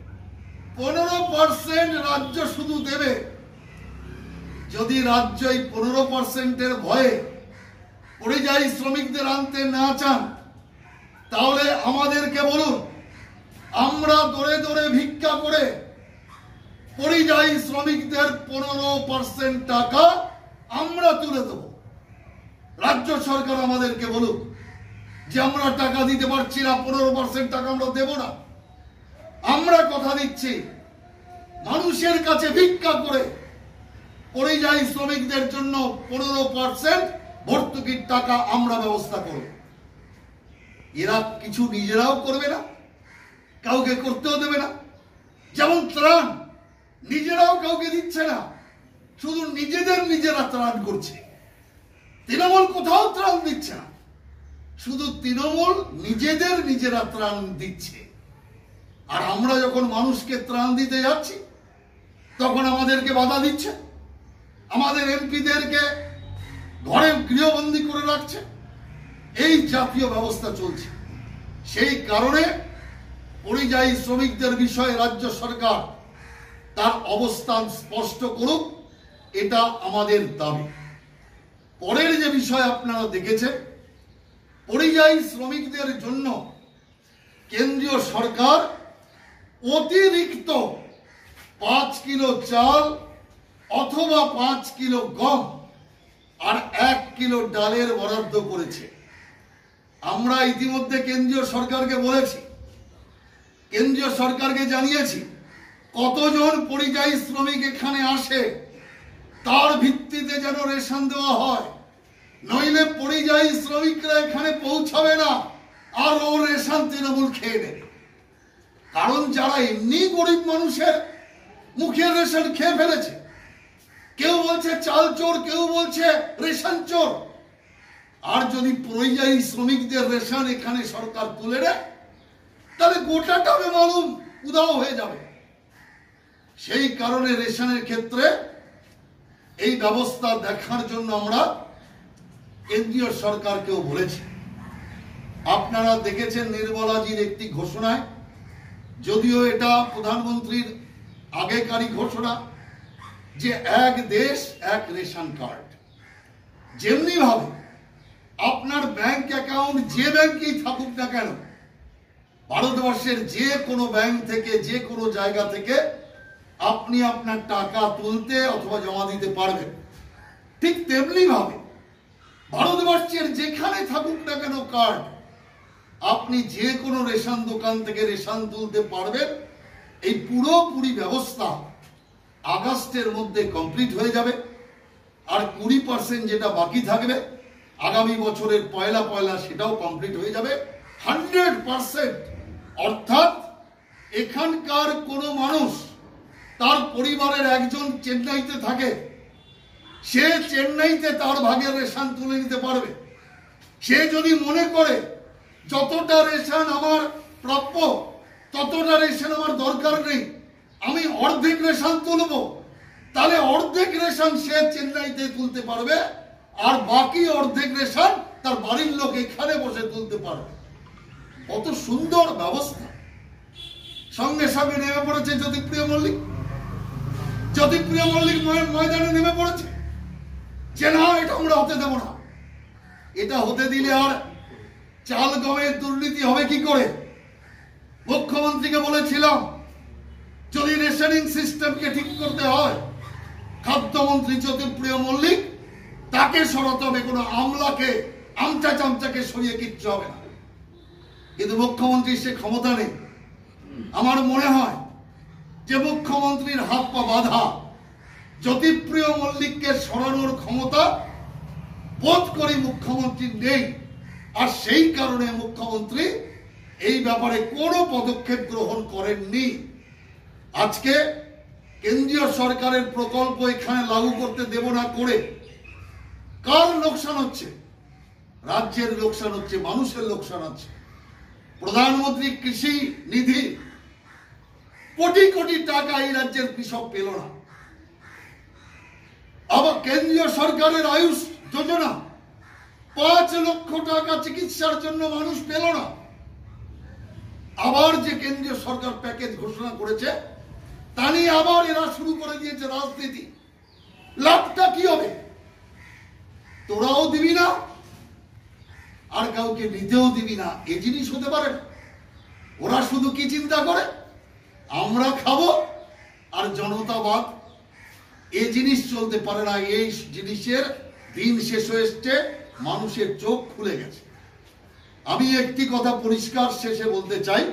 15% রাজ্য শুধু দেবে। যদি রাজ্য এই 15%-এর ভয়ে পরিযায়ী শ্রমিকদের আনতে না চান, তাহলে আমাদেরকে বলুন, আমরা দরে দরে ভিক্ষা করে পরিযায়ী শ্রমিকদের 15% টাকা আমরা তুলে দেব। রাজ্য সরকার আমাদেরকে বলুক যে আমরা টাকা দিতে পারছি না, 15% টাকা আমরা দেব না। আমরা কথা দিচ্ছি, মানুষের কাছে ভিক্ষা করে পরিযায়ী শ্রমিকদের জন্য 15% ভর্তুকির টাকা আমরা ব্যবস্থা করব। এরা কিছু নিজেরাও করবে না, কাউকে করতেও দেবে না। যেমন ত্রাণ নিজেরাও কাউকে দিচ্ছে না, শুধু নিজেরা ত্রাণ করছে। তৃণমূল কোথাও ত্রাণ দিচ্ছে না, শুধু তৃণমূল নিজেরা ত্রাণ দিচ্ছে। আর আমরা যখন মানুষকে ত্রাণ দিতে যাচ্ছি তখন আমাদেরকে বাধা দিচ্ছে, আমাদের এমপিদেরকে ঘরে গৃহবন্দী করে রাখছে। এই জাতীয় ব্যবস্থা চলছে। সেই কারণে পরিযায়ী শ্রমিকদের বিষয়ে রাজ্য সরকার তার অবস্থান স্পষ্ট করুক, এটা আমাদের দাবি। পরের যে বিষয় আপনারা দেখেছেন, পরিযায়ী শ্রমিকদের জন্য কেন্দ্রীয় সরকার অতিরিক্ত 5 কিলো চাল অথবা 5 কিলো গম আর 1 কিলো ডালের বরাদ্দ করেছে। আমরা ইতিমধ্যে কেন্দ্রীয় সরকারকে বলেছি, কেন্দ্রীয় সরকারকে জানিয়েছি কতজন পরিযায়ী শ্রমিক এখানে আসে তার ভিত্তিতে যেন রেশন দেওয়া হয়, নইলে পরিযায়ী শ্রমিকরা এখানে পৌঁছাবে না আর ও রেশন তৃণমূল খেয়ে নেবে। কারণ যারা এমনি গরিব মানুষের মুখের রেশন খেয়ে ফেলেছে, কেউ বলছে চাল চোর, কেউ বলছে রেশন চোর, আর যদি পরিযায়ী শ্রমিকদের রেশন এখানে সরকার তুলে নেয় তাহলে গোটাটা বেমালুম উধাও হয়ে যাবে। সেই কারণে রেশনের ক্ষেত্রে এই ব্যবস্থা দেখার জন্য আমরা কেন্দ্রীয় সরকারকেও বলেছি। আপনারা দেখেছেন নির্মলাজির একটি ঘোষণায়, যদিও এটা প্রধানমন্ত্রীর আগেকারই ঘোষণা, যে এক দেশ এক রেশন কার্ড। যেমনি ভাবে আপনার ব্যাংক অ্যাকাউন্ট যে ব্যাংকেই থাকুক না কেন, ভারতবর্ষের যে কোনো ব্যাংক থেকে যে কোনো জায়গা থেকে আপনি আপনার টাকা তুলতে অথবা জমা দিতে পারবেন। ঠিক তেমনি ভাবে ভারতবর্ষের যেখানে থাকুক না কেন কার্ড, আপনি যে কোনো রেশন দোকান থেকে রেশন তুলতে পারবেন। এই পুরোপুরি ব্যবস্থা আগস্টের মধ্যে কমপ্লিট হয়ে যাবে। আর 20% যেটা বাকি থাকবে আগামী বছরের পয়লা সেটাও কমপ্লিট হয়ে যাবে 100%। অর্থাৎ এখানকার কোনো মানুষ, তার পরিবারের একজন চেন্নাইতে থাকে, সে চেন্নাইতে তার ভাগের রেশন তুলে নিতে পারবে। সে যদি মনে করে যতটা রেশন আমার প্রাপ্য, ততটা রেশন আমার দরকার নেই, আমি অর্ধেক রেশন তুলব, তাহলে অর্ধেক রেশন সে চেন্নাইতে তুলতে পারবে, আর বাকি অর্ধেক রেশন তার বাড়ির লোক এখানে বসে তুলতে পারবে। কত সুন্দর ব্যবস্থা। সঙ্গে সঙ্গে নেমে পড়েছে জ্যোতিপ্রিয় মল্লিক। জ্যোতিপ্রিয় মল্লিক ময়দানে নেমে পড়েছে যে না, এটা আমরা হতে দেব না। এটা হতে দিলে আর চাল গমের দুর্নীতি হবে কি করে? মুখ্যমন্ত্রীকে বলেছিলাম যদি রেশনিং সিস্টেমকে ঠিক করতে হয়, খাদ্যমন্ত্রী জ্যোতিপ্রিয় মল্লিক তাকে সরাতে হবে, কোনো আমলাকে আমচা চামচাকে সরিয়ে কিচ্ছু হবে না। কিন্তু মুখ্যমন্ত্রীর সে ক্ষমতা নেই। আমার মনে হয় যে মুখ্যমন্ত্রীর হাত পা বাঁধা, জ্যোতিপ্রিয় মল্লিককে সরানোর ক্ষমতা বোধ করি মুখ্যমন্ত্রীর নেই। আর সেই কারণে মুখ্যমন্ত্রী এই ব্যাপারে কোনো পদক্ষেপ গ্রহণ করেননি। আজকে কেন্দ্রীয় সরকারের প্রকল্প এখানে লাগু করতে দেব না করে কার লোকসান হচ্ছে? রাজ্যের লোকসান হচ্ছে, মানুষের লোকসান হচ্ছে। প্রধানমন্ত্রী কৃষি নিধি কোটি কোটি টাকা এই রাজ্যের কৃষক পেল না। আবার কেন্দ্রীয় সরকারের আয়ুষ যোজনা 5 লক্ষ টাকা চিকিৎসার জন্য মানুষ পেল না। আবার যে কেন্দ্রীয় সরকার প্যাকেজ ঘোষণা করেছে তা নিয়ে আবার এরা শুরু করে দিয়েছে রাজনীতি। লাভটা কি হবে? তোরাও দিবি না আর কাউকে নিতেও দিবি না, এই জিনিস হতে পারে না। ওরা শুধু কি চিন্তা করে, আমরা খাবো আর জনতাবাদ। এই জিনিস চলতে পারে না। এই জিনিসের দিন শেষ হয়ে এসছে, মানুষের চোখ খুলে গেছে। আমি একটি কথা পরিষ্কার শেষে বলতে চাই,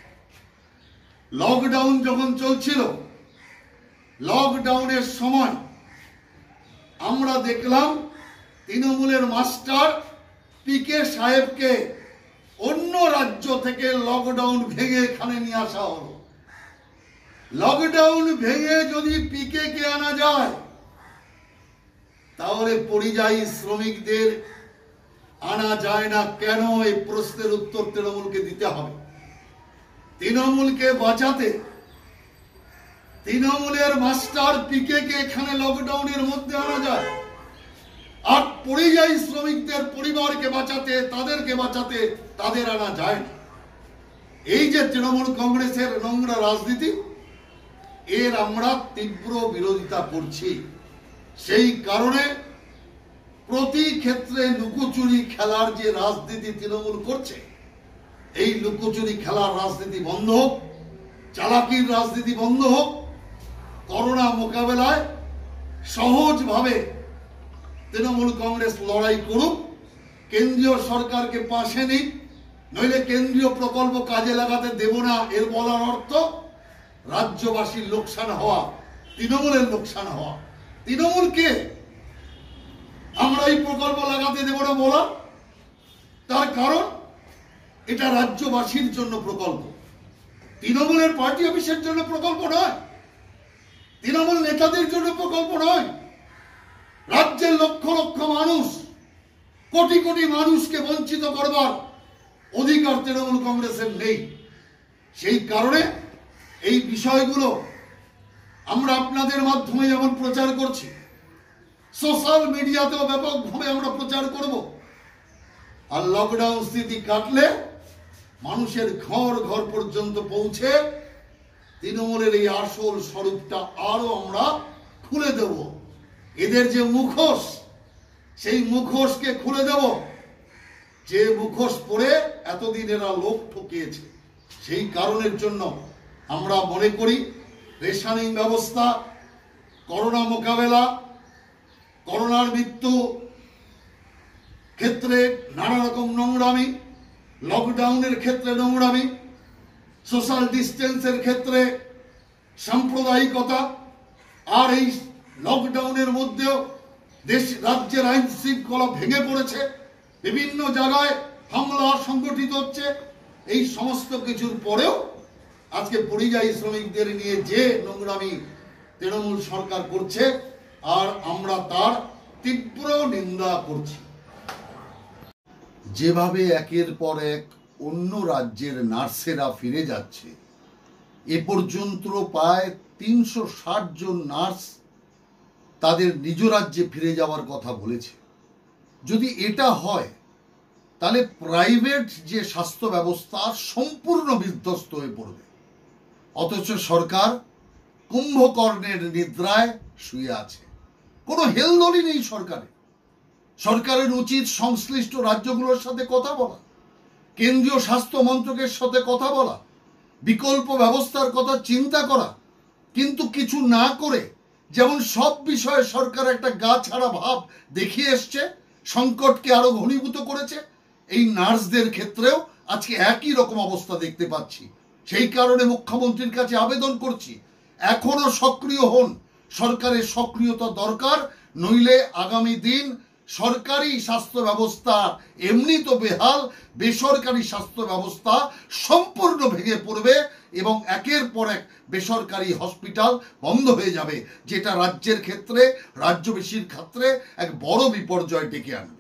লকডাউন যখন চলছিল, লকডাউনের সময় আমরা দেখলাম তৃণমূলের মাস্টার পিকে সাহেবকে অন্য রাজ্য থেকে লকডাউন ভেঙে এখানে নিয়ে আসা হলো। লকডাউন ভেঙে যদি পিকে কে আনা যায়, তাহলে পরিযায়ী শ্রমিকদের আনা যায় না কেন? এই প্রশ্নের উত্তর তৃণমূলকে দিতে হবে। তৃণমূলকে বাঁচাতে তৃণমূলের মাস্টার পিকে কে এখানে লকডাউনের মধ্যে আনা যায়, আর পরিযায়ী শ্রমিকদের পরিবারকে বাঁচাতে, তাদেরকে বাঁচাতে তাদের আনা যায় না। এই যে তৃণমূল কংগ্রেসের নোংরা রাজনীতি, এর আমরা তীব্র বিরোধিতা করছি। সেই কারণে প্রতি ক্ষেত্রে লুকোচুরি খেলার যে রাজনীতি তৃণমূল করছে, এই লুকোচুরি খেলার রাজনীতি বন্ধ হোক, চালাকির রাজনীতি বন্ধ হোক। করোনা মোকাবেলায় সহজভাবে তৃণমূল কংগ্রেস লড়াই করুক, কেন্দ্রীয় সরকারকে পাশে নিক, নইলে কেন্দ্রীয় প্রকল্প কাজে লাগাতে দেব না। এর বলার অর্থ রাজ্যবাসীর লোকসান হওয়া, তৃণমূলের লোকসান হওয়া। তৃণমূলকে আমরা এই প্রকল্প লাগাতে দেব না বলা, তার কারণ এটা রাজ্যবাসীর জন্য প্রকল্প, তৃণমূলের পার্টি অফিসের জন্য প্রকল্প নয়, তৃণমূল নেতাদের জন্য প্রকল্প নয়। রাজ্যের লক্ষ লক্ষ মানুষ, কোটি কোটি মানুষকে বঞ্চিত করবার অধিকার তৃণমূল কংগ্রেসের নেই। সেই কারণে এই বিষয়গুলো আমরা আপনাদের মাধ্যমে যেমন প্রচার করছি, সোশ্যাল মিডিয়াতেও ব্যাপকভাবে আমরা প্রচার করব। আর লকডাউন স্থিতি কাটলে মানুষের ঘর ঘর পর্যন্ত পৌঁছে তৃণমূলের এই আসল স্বরূপটা আরো আমরা খুলে দেব। এদের যে মুখোশ, সেই মুখোশকে খুলে দেব, যে মুখোশ পরে এতদিন এরা লোক ঠকিয়েছে। সেই কারণের জন্য আমরা মনে করি রেশনিং ব্যবস্থা, করোনা মোকাবেলা, করোনার মৃত্যু ক্ষেত্রে নানা রকম নোংরামি, লকডাউনের ক্ষেত্রে নোংরামি, সোশ্যাল ডিস্টেন্সের ক্ষেত্রে সাম্প্রদায়িকতা, আর এই লকডাউনের মধ্যেও রাজ্যের আইন শৃঙ্খলা ভেঙে পড়েছে, বিভিন্ন জায়গায় হামলা সংগঠিত হচ্ছে। এই সমস্ত কিছুর পরেও আজকে পরিযায়ী শ্রমিকদের নিয়ে যে নোংরামি তৃণমূল সরকার করছে, আর আমরা তার তীব্র নিন্দা করছি। যেভাবে একের পর এক অন্য রাজ্যের নার্সেরা ফিরে যাচ্ছে, এ পর্যন্ত প্রায় ৩৬০ জন নার্স তাদের নিজ রাজ্যে ফিরে যাওয়ার কথা বলেছে। যদি এটা হয় তাহলে প্রাইভেট যে স্বাস্থ্য ব্যবস্থা সম্পূর্ণ বিধ্বস্ত হয়ে পড়বে। অথচ সরকার কুম্ভকর্ণের নিদ্রায় শুয়ে আছে, কোনো হেলদোলই নেই সরকারের। সরকারের উচিত সংশ্লিষ্ট রাজ্যগুলোর সাথে কথা বলা, কেন্দ্রীয় স্বাস্থ্য মন্ত্রকের সাথে কথা বলা, বিকল্প ব্যবস্থার কথা চিন্তা করা, কিন্তু কিছু না করে যেমন সব বিষয়ে সরকার একটা গা ছাড়া ভাব দেখিয়ে এসছে, সংকটকে আরো ঘনীভূত করেছে। এই নার্সদের ক্ষেত্রেও আজকে একই রকম অবস্থা দেখতে পাচ্ছি। সেই কারণে মুখ্যমন্ত্রীর কাছে আবেদন করছি, এখনো সক্রিয় হন, সরকারের সক্রিয়তা দরকার, নইলে আগামী দিন সরকারি স্বাস্থ্য ব্যবস্থা এমনি তো বেহাল, বেসরকারি স্বাস্থ্য ব্যবস্থা সম্পূর্ণ ভেঙে পড়বে এবং একের পর এক বেসরকারি হসপিটাল বন্ধ হয়ে যাবে, যেটা রাজ্যের ক্ষেত্রে, রাজ্যবাসীর ক্ষেত্রে এক বড় বিপর্যয় ডেকে আনবে।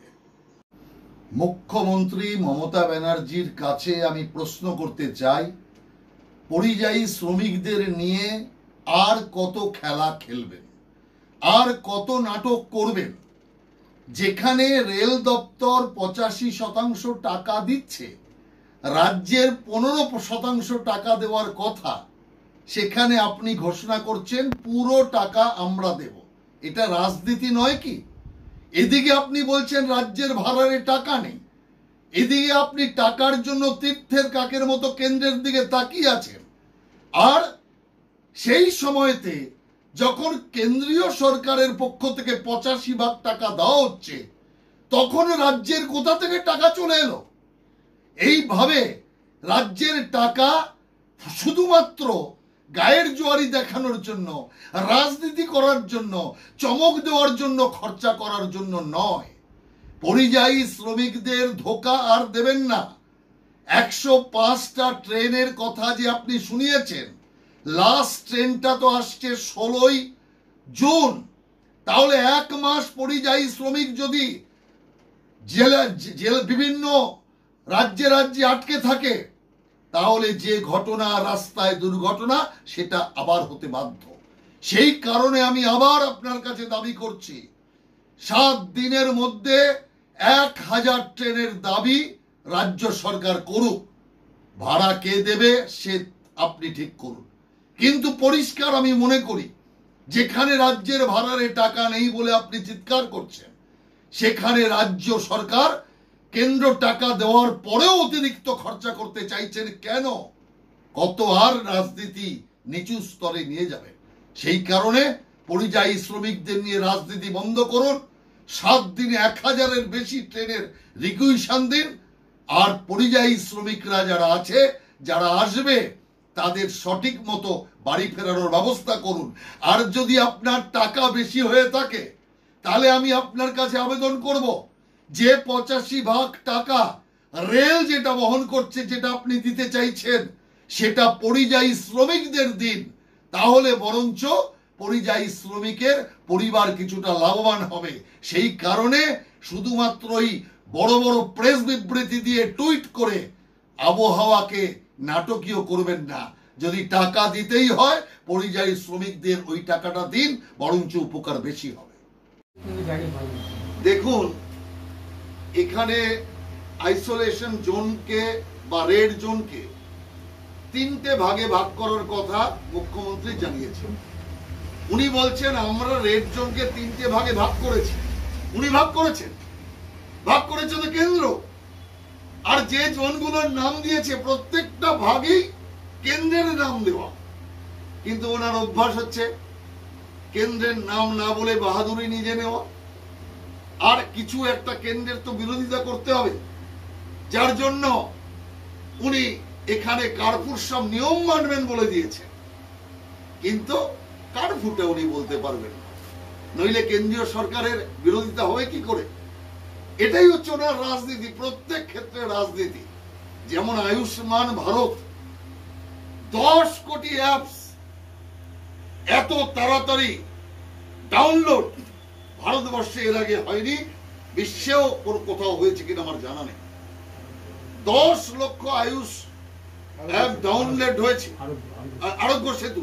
মুখ্যমন্ত্রী মমতা ব্যানার্জির কাছে আমি প্রশ্ন করতে চাই, পরিযায়ী শ্রমিকদের নিয়ে আর কত খেলা খেলবেন, আর কত নাটক করবেন? যেখানে রেল দপ্তর 85% টাকা দিচ্ছে, রাজ্যের 15% টাকা দেওয়ার কথা, সেখানে আপনি ঘোষণা করছেন পুরো টাকা আমরা দেব। এটা রাজনীতি নয় কি? এদিকে আপনি বলছেন রাজ্যের ভাড়ারে টাকা নেই, এদিকে আপনি টাকার জন্য তীর্থের কাকের মতো কেন্দ্রের দিকে তাকিয়ে আছেন। আর সেই সময়তে যখন কেন্দ্রীয় সরকারের পক্ষ থেকে 85% টাকা দেওয়া হচ্ছে, তখন রাজ্যের কোথা থেকে টাকা চলে এলো? এইভাবে রাজ্যের টাকা শুধুমাত্র গায়ের জোয়ারি দেখানোর জন্য, রাজনীতি করার জন্য, চমক দেওয়ার জন্য খরচা করার জন্য নয়। পরিযায়ী শ্রমিকদের ধোঁকা আর দেবেন না। 105টা ট্রেনের কথা যে আপনি শুনিয়েছেন, লাস্ট ট্রেনটা তো আসছে 16ই জুন। তাহলে এক মাস পরিযায়ী শ্রমিক যদি বিভিন্ন রাজ্যে রাজ্যে আটকে থাকে, তাহলে যে ঘটনা, রাস্তায় দুর্ঘটনা, সেটা আবার হতে বাধ্য। সেই কারণে আমি আবার আপনার কাছে দাবি করছি, 7 দিনের মধ্যে 1000 ট্রেনের দাবি রাজ্য সরকার করুক। ভাড়া কে দেবে সে আপনি ঠিক করুন, কিন্তু পরিষ্কার আমি মনে করি, যেখানে রাজ্যের ভাড়ারে টাকা নেই বলে আপনি চিৎকার করছেন, সেখানে রাজ্য সরকার কেন্দ্র টাকা দেওয়ার পরেও অতিরিক্ত খরচা করতে চাইছেন কেন? কত আর রাজনীতি নিচু স্তরে নিয়ে যাবে? সেই কারণে পরিযায়ী শ্রমিকদের নিয়ে রাজনীতি বন্ধ করুন। 7 দিনে 1000-এর বেশি ট্রেনের রিকুইশন দিন। আর পরিযায়ী শ্রমিকরা যারা আছে, যারা আসবে, তাদের সঠিক মতো বাড়ি ফেরানোর ব্যবস্থা করুন। আর যদি আপনার টাকা বেশি হয়ে থাকে, তাহলে আমি আপনার কাছে আবেদন করব যে 85 ভাগ টাকা রেল যেটা বহন করছে, যেটা আপনি দিতে চাইছেন, সেটা পরিযায়ী শ্রমিকদের দিন। তাহলে বরঞ্চ পরিযায়ী শ্রমিকের পরিবার কিছুটা লাভবান হবে। সেই কারণে শুধুমাত্রই বড় বড় প্রেস বিবৃতি দিয়ে টুইট করে আবহাওয়াকে নাটকীয় করবেন না। যদি টাকা দিতেই হয়, পরিযায়ী শ্রমিকদের ওই টাকাটা দিন, বরঞ্চ উপকার বেশি হবে। দেখুন, এখানে আইসোলেশন জোনকে বা রেড জোনকে 3টে ভাগে ভাগ করার কথা মুখ্যমন্ত্রী জানিয়েছেন। উনি বলছেন আমরা রেড জোনকে 3টে ভাগে ভাগ করেছি। উনি ভাগ করেছেন তো কেন্দ্র। আর যে জোনগুলোর নাম দিয়েছে প্রত্যেকটা ভাগই কেন্দ্রের নাম দেওয়া। কিন্তু ওনার অভ্যাস হচ্ছে কেন্দ্রের নাম না বলে বাহাদুরি নিজে নেওয়া। আর কিছু একটা কেন্দ্রের তো বিরোধিতা করতে হবে, যার জন্য উনি এখানে কার্ফুর সব নিয়ম মানবেন বলে দিয়েছেন। কিন্তু কার্ফুটা উনি বলতে পারবেন না, নইলে কেন্দ্রীয় সরকারের বিরোধিতা হবে কি করে? এটাই হচ্ছে ওনার রাজনীতি, প্রত্যেক ক্ষেত্রে রাজনীতি। যেমন আয়ুষ্মান ভারত, 10 কোটি অ্যাপস এত তাড়াতাড়ি ডাউনলোড ভারতবর্ষে এর আগে হয়নি, বিশ্বেও কোথাও হয়েছে কিনা আমার জানা নেই। 10 লক্ষ আয়ুষ অ্যাপ ডাউনলোড হয়েছে। আরোগ্য সেতু,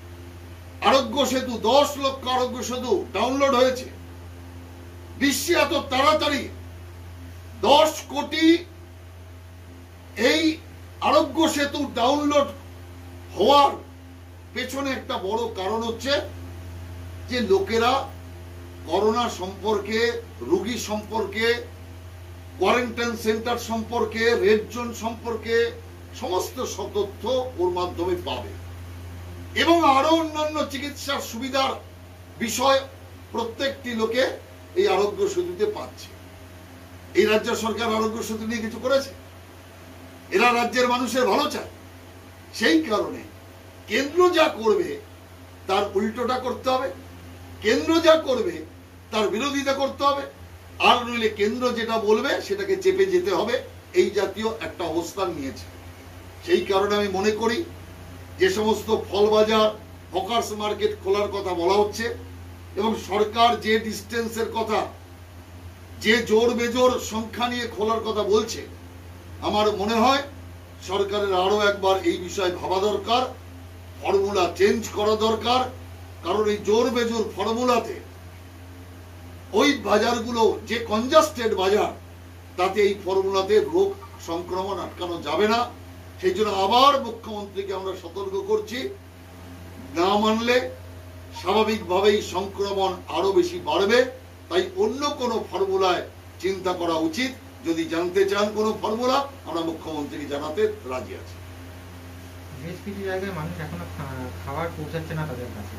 10 লক্ষ আরোগ্য সেতু ডাউনলোড হয়েছে। বিশ্বে এত তাড়াতাড়ি 10 কোটি এই আরোগ্য সেতু ডাউনলোড হওয়ার পেছনে একটা বড় কারণ হচ্ছে যে লোকেরা করোনা সম্পর্কে, রোগী সম্পর্কে, কোয়ারেন্টাইন সেন্টার সম্পর্কে, রেড জোন সম্পর্কে সমস্ত তথ্য ওর মাধ্যমে পাবে। এবং আরো অন্যান্য চিকিৎসার সুবিধার বিষয় প্রত্যেকটি লোকে এই আরোগ্য সেতুতে পাচ্ছে। এই রাজ্য সরকার আরোগ্য সেতু নিয়ে কিছু করেছে? এরা রাজ্যের মানুষের ভালো চায়। সেই কারণে কেন্দ্র যা করবে তার উল্টোটা করতে হবে, কেন্দ্র যা করবে তার বিরোধিতা করতে হবে। আর নইলে কেন্দ্র যেটা বলবে সেটাকে চেপে যেতে হবে। এই জাতীয় একটা অবস্থান নিয়েছে। সেই কারণে আমি মনে করি যে সমস্ত ফল বাজার, হকার্স মার্কেট খোলার কথা বলা হচ্ছে এবং সরকার যে ডিস্টেন্সের কথা, যে জোর বেজোর সংখ্যা নিয়ে খোলার কথা বলছে, আমার মনে হয় সরকারের আরো একবার এই বিষয়ে ভাবা দরকার, ফর্মুলা চেঞ্জ করা দরকার। কারণ এই জোর বেজোর ফর্মুলাতে ওই বাজারগুলো যে কনজাস্টেড বাজার, তাতে এই ফর্মুলাতে রোগ সংক্রমণ আটকানো যাবে না। সেই জন্য আবার মুখ্যমন্ত্রীকে আমরা সতর্ক করছি, না মানলে স্বাভাবিকভাবেই সংক্রমণ আরো বেশি বাড়বে। তাই অন্য কোনো ফর্মুলায় চিন্তা করা উচিত। যদি জানতে চান কোনো ফর্মুলা, আমরা মুখ্যমন্ত্রীকে জানাতে রাজি আছি। বেশ কিছু জায়গায় মানুষ এখনো খাবার পৌঁছাচ্ছে না তাদের কাছে,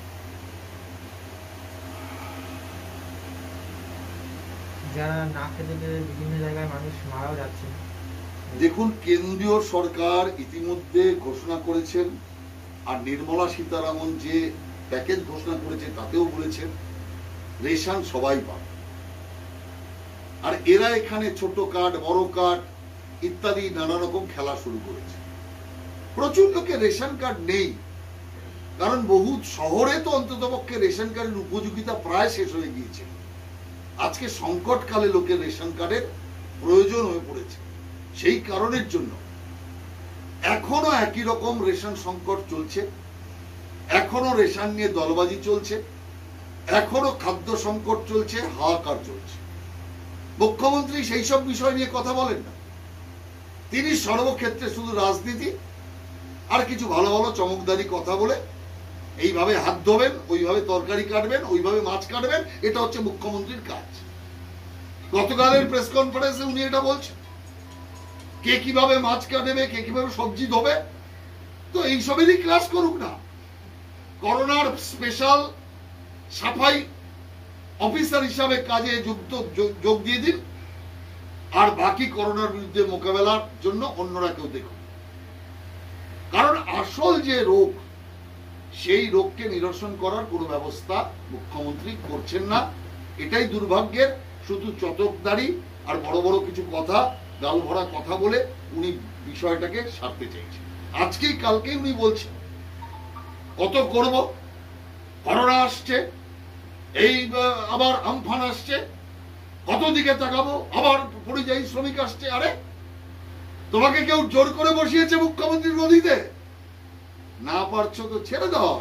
যারা না খেতে পেরে বিভিন্ন জায়গায় মানুষ মারাও যাচ্ছে। দেখুন, কেন্দ্রীয় সরকার ইতিমধ্যে ঘোষণা করেছেন, আর নির্মলা সীতারামন যে প্যাকেজ ঘোষণা করেছে তাতেও বলেছেন রেশন সবাই পাবে। আর এরা এখানে ছোট কার্ড, বড় কার্ড ইত্যাদি নানা রকম খেলা শুরু করেছে। প্রচুর লোকের রেশন কার্ড নেই, কারণ বহু শহরে তো অন্ততপক্ষে রেশন কার্ডের উপযোগিতা প্রায় শেষ হয়ে গিয়েছে। আজকে সংকটকালে লোকের রেশন কার্ডের প্রয়োজন হয়ে পড়েছে। সেই কারণের জন্য এখনো একই রকম রেশন সংকট চলছে, এখনো রেশন নিয়ে দলবাজি চলছে, এখনো খাদ্য সংকট চলছে, হাহাকার চলছে। মুখ্যমন্ত্রী সেই সব বিষয় নিয়ে কথা বলেন না। তিনি সর্বক্ষেত্রে শুধু রাজনীতি আর কিছু ভালো ভালো চমকদারি কথা বলে এইভাবে হাত ধোবেন, ওইভাবে তরকারি কাটবেন, ওইভাবে মাছ কাটবেন, এটা হচ্ছে মুখ্যমন্ত্রীর কাজ। গতকালের প্রেস কনফারেন্সে উনি এটা বলছেন, কে কিভাবে মাছ কাটবে, কে কিভাবে সবজি ধোবে। তো এইসবেরই ক্লাস করুক না, করোনার স্পেশাল সাফাই অফিসার হিসাবে কাজে যোগ দিয়ে দিন, আর বাকি করোনার বিরুদ্ধে মোকাবেলার জন্য অন্যরা কেউ দেখুন। কারণ আসল যে রোগ, সেই রোগকে নিরসন করার কোনো ব্যবস্থা মুখ্যমন্ত্রী করছেন না। এটাই দুর্ভাগ্যের। শুধু চটকদারি আর বড় বড় কিছু কথা, গাল ভরা কথা বলে উনি বিষয়টাকে সারতে চাইছেন। আজকেই কালকেই উনি বলছেন কত করব, করোনা আসছে, এই আবার আমফান আসছে, কত দিকে তাকাবো, আবার পরিযায়ী শ্রমিক আসছে। আরে তোমাকে কেউ জোর করে বসিয়েছে মুখ্যমন্ত্রীর গদিতে? না পারছো তো ছেড়ে দাও।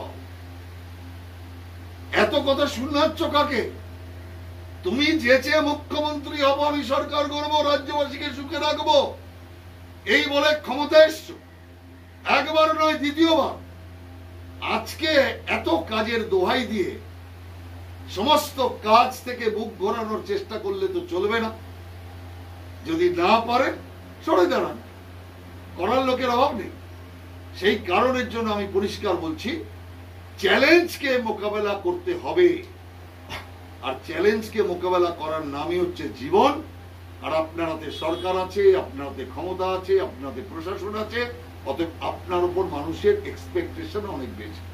এত কথা শুনাচ্ছ কাকে? তুমি যেচে মুখ্যমন্ত্রী হবো, আমি সরকার করবো, রাজ্যবাসীকে সুখে রাখবো, এই বলে ক্ষমতা এসছো। একবার নয়, দ্বিতীয়বার। আজকে এত কাজের দোহাই দিয়ে সমস্ত কাজ থেকে মুখ ঘোরানোর চেষ্টা করলে তো চলবে না। যদি না পারে সরে দাঁড়ান, করার লোকের অভাব নেই। সেই কারণের জন্য আমি পরিষ্কার বলছি, চ্যালেঞ্জকে মোকাবেলা করতে হবে, আর চ্যালেঞ্জকে মোকাবেলা করার নামই হচ্ছে জীবন। আর আপনার হাতে সরকার আছে, আপনার হাতে ক্ষমতা আছে, আপনার হাতে প্রশাসন আছে, অতএব আপনার উপর মানুষের এক্সপেকটেশন অনেক বেশি।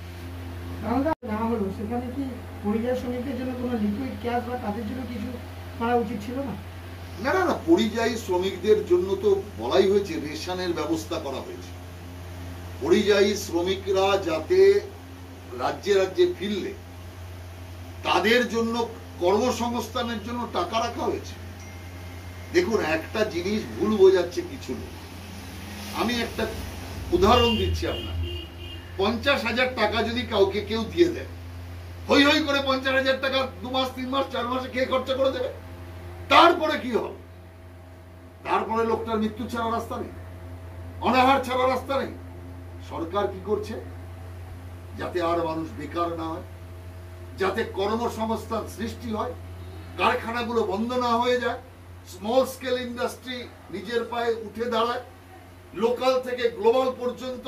সেখানে কি পরিযায়ী শ্রমিকদের জন্য কোনো লিকুইড ক্যাশ বা তাদের জন্য কিছু করা উচিত ছিল না? না না না, পরিযায়ী শ্রমিকদের জন্য তো বলাই হয়েছে, রেশনের ব্যবস্থা করা হয়েছে। পরিযায়ী শ্রমিকরা যাতে রাজ্যে রাজ্যে ফিরলে তাদের জন্য কর্মসংস্থানের জন্য টাকা রাখা হয়েছে। দেখুন, একটা জিনিস ভুল বোঝাচ্ছে কিছু লোক। আমি একটা উদাহরণ দিচ্ছি আপনাকে। 50,000 টাকা যদি কাউকে কেউ দিয়ে দেয়, হই হই করে 50,000 টাকা 2 মাস 3 মাস 4 মাসে কে খরচা করে দেবে? তারপরে কি হবে? তারপরে লোকটার মৃত্যু ছাড়া রাস্তা নেই, অনাহার ছাড়া রাস্তা নেই। সরকার কি করছে? যাতে আর মানুষ বেকার না হয়, যাতে কর্মসংস্থান সৃষ্টি হয়, কারখানাগুলো বন্ধ না হয়ে যায়, স্মল স্কেল ইন্ডাস্ট্রি নিজের পায়ে উঠে দাঁড়ায়, লোকাল থেকে গ্লোবাল পর্যন্ত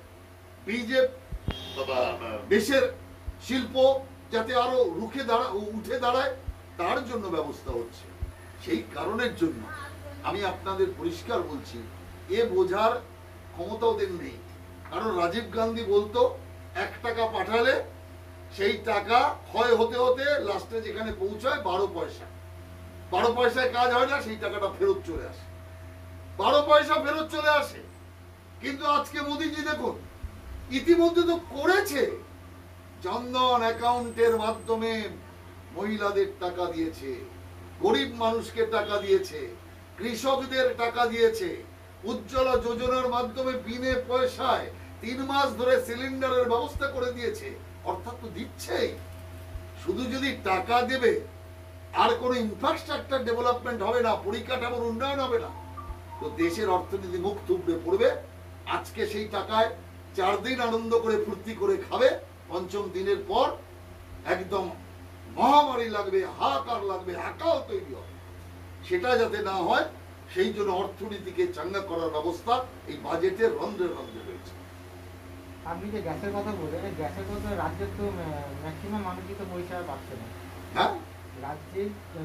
দেশের শিল্প যাতে আরো উঠে দাঁড়ায়, তার জন্য ব্যবস্থা হচ্ছে। সেই কারণের জন্য আমি আপনাদের পরিষ্কার বলছি, এ বোঝার ক্ষমতা ওদের নেই। কারণ রাজীব গান্ধী বলতো 1 টাকা পাঠালে সেই টাকা ক্ষয় হতে হতে লাস্টে যেখানে পৌঁছায় 12 পয়সা। 12 পয়সায় কাজ হয় না, সেই টাকাটা ফেরত চলে আসে। 12 পয়সা ফেরত চলে আসে। কিন্তু আজকে মোদিজি দেখুন, ইতিমধ্যে তো করেছে, জনধন অ্যাকাউন্টের মাধ্যমে মহিলাদের টাকা দিয়েছে, গরিব মানুষকে টাকা দিয়েছে, কৃষকদের টাকা দিয়েছে, উজ্জ্বলা যোজনার মাধ্যমে বিনে পয়সায় 3 মাস ধরে সিলিন্ডারের ব্যবস্থা করে দিয়েছে। অর্থাৎ তো দিচ্ছেই, শুধু যদি টাকা দেবে আর কোনো ইনফ্রাস্ট্রাকচার ডেভেলপমেন্ট হবে না, পরিকাঠামোর উন্নয়ন হবে না, তো দেশের অর্থনীতি মুখ থুবড়ে পড়বে। আজকে সেই টাকায় 4 দিন আনন্দ করে ফুর্তি করে খাবে, 5ম দিনের পর একদম মহামারী লাগবে, হাহাকার লাগবে, আকাল তৈরি হবে। সেটা যাতে না হয় সেই জন্য অর্থনীতিকে চাঙ্গা করার ব্যবস্থা এই বাজেটের রন্ধ্রে রন্ধ্রে রয়েছে। আপনি যে গ্যাসের কথা বললেন, গ্যাসের কথা রাজ্যের তো ম্যাক্সিমাম মানুষই তো পরিষেবা পাচ্ছে না। হ্যাঁ, রাজ্যে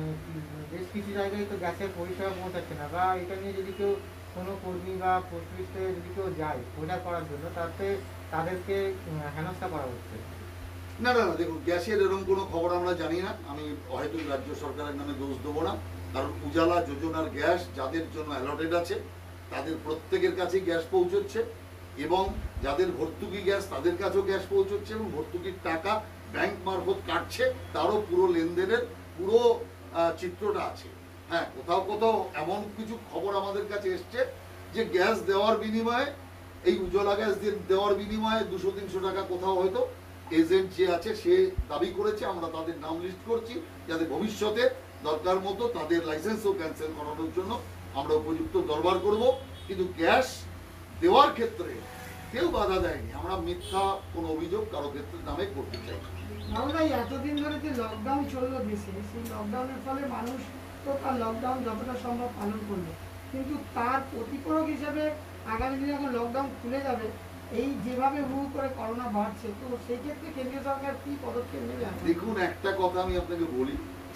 বেশ কিছু জায়গায় তো গ্যাসের পরিষেবা পৌঁছাচ্ছে না, বা এটা নিয়ে যদি কেউ কোনো কর্মী বা পোস্ট অফিসে যদি কেউ যায় প্রচার করার জন্য, তাতে তাদেরকে হেনস্থা করা হচ্ছে। না না না, দেখুন, গ্যাসের এরকম কোনো খবর আমরা জানি না। আমি হয়তো রাজ্য সরকারের নামে দোষ দেবো না, কারণ উজালা যোজনার গ্যাস যাদের জন্য অ্যালটেড আছে তাদের প্রত্যেকের কাছেই গ্যাস পৌঁছচ্ছে, এবং যাদের ভর্তুকি গ্যাস তাদের কাছেও গ্যাস পৌঁছচ্ছে, এবং ভর্তুকির টাকা ব্যাংক মারফত কাটছে, তারও পুরো লেনদেনের পুরো চিত্রটা আছে। হ্যাঁ, কোথাও কোথাও এমন কিছু খবর আমাদের কাছে এসছে যে গ্যাস দেওয়ার বিনিময়ে, এই উজ্জ্বলা গ্যাস দেওয়ার বিনিময়ে 200-300 টাকা কোথাও হয়তো এজেন্ট যে আছে সে দাবি করেছে। আমরা তাদের নাম লিস্ট করছি, যাতে ভবিষ্যতে দরকার মতো তাদের লাইসেন্সও ক্যান্সেল করানোর জন্য আমরা উপযুক্ত দরবার করব। কিন্তু গ্যাস দেওয়ার ক্ষেত্রে কেউ বাধা দেয়নি। আমরা মিথ্যা কোনো অভিযোগ কারো ক্ষেত্রে নামে করতে চাই না। আমরা এতদিন ধরে যে লকডাউন চললো দেশে, সেই লকডাউনের ফলে মানুষ তো তার লকডাউন যতটা সম্ভব পালন করলো, কিন্তু তার প্রতিপূরক হিসেবে আগামী দিনে যখন লকডাউন খুলে যাবে এই যেভাবে হু করে করোনা বাড়ছে, তো সেই ক্ষেত্রে কেন্দ্রীয় সরকার কি পদক্ষেপ নেবে? দেখুন, একটা কথা আমি আপনাকে বলি,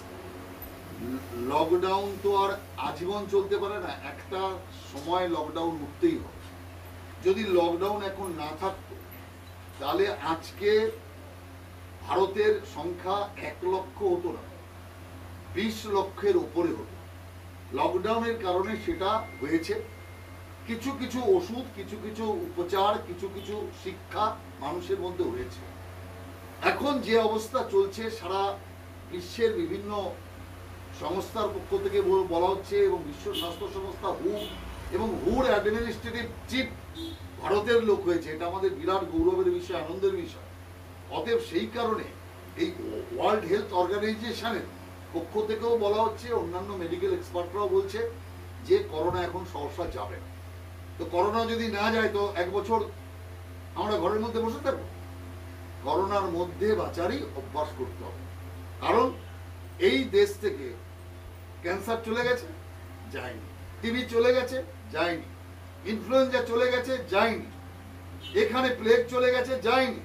লকডাউন তো আর আজীবন চলতে পারে না, একটা সময় লকডাউন উঠতেই হবে। যদি লকডাউন এখন না থাকতো তাহলে আজকে ভারতের সংখ্যা 1 লক্ষ হতো না, 20 লক্ষের উপরে হতো। লকডাউনের কারণে সেটা হয়েছে। কিছু কিছু ওষুধ, কিছু কিছু উপচার, কিছু কিছু শিক্ষা মানুষের মধ্যে হয়েছে। এখন যে অবস্থা চলছে, সারা বিশ্বের বিভিন্ন সংস্থার পক্ষ থেকে বলা হচ্ছে, এবং বিশ্ব স্বাস্থ্য সংস্থা হু এবং হুর অ্যাডমিনিস্ট্রেটিভ চিফ ভারতের লোক হয়েছে, এটা আমাদের বিরাট গৌরবের বিষয়, আনন্দের বিষয়। অতএব সেই কারণে এই ওয়ার্ল্ড হেলথ অর্গানাইজেশনের পক্ষ থেকেও বলা হচ্ছে, অন্যান্য মেডিকেল এক্সপার্টরাও বলছে যে করোনা এখন সহসা যাবে না। তো করোনা যদি না যায় তো 1 বছর আমরা ঘরের মধ্যে বসে থাকবো? করোনার মধ্যে বাঁচারই অভ্যাস করতে হবে। কারণ এই দেশ থেকে ক্যান্সার চলে গেছে, যায়নি। টিবি চলে গেছে, যায়নি। ইনফ্লুয়েঞ্জা চলে গেছে, যায়নি। এখানে প্লেগ চলে গেছে, যায়নি।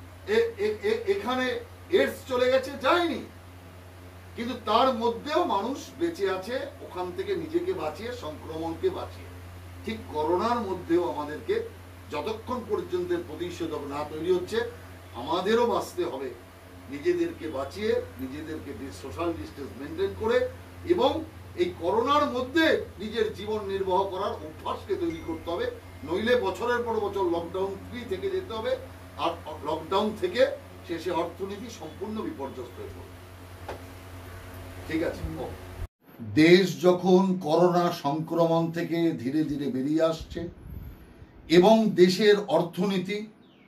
এখানে এইডস চলে গেছে, যায়নি। কিন্তু তার মধ্যেও মানুষ বেঁচে আছে, ওখান থেকে নিজেকে বাঁচিয়ে, সংক্রমণকে বাঁচিয়ে। ঠিক করোনার মধ্যেও আমাদেরকে যতক্ষণ পর্যন্ত প্রতিষেধক না তৈরি হচ্ছে, আমাদেরও বাঁচতে হবে, নিজেদেরকে বাঁচিয়ে, নিজেদেরকে সোশ্যাল ডিস্টেন্স মেনটেন করে, এবং এই করোনার মধ্যে নিজের জীবন নির্বাহ করার অভ্যাসকে তৈরি করতে হবে। নইলে বছরের পর বছর লকডাউন ফ্রি থেকে যেতে হবে, আর লকডাউন থেকে শেষে অর্থনীতি সম্পূর্ণ বিপর্যস্ত হয়ে পড়বে। ঠিক আছে, দেশ যখন করোনা সংক্রমণ থেকে ধীরে ধীরে বেরিয়ে আসছে এবং দেশের অর্থনীতি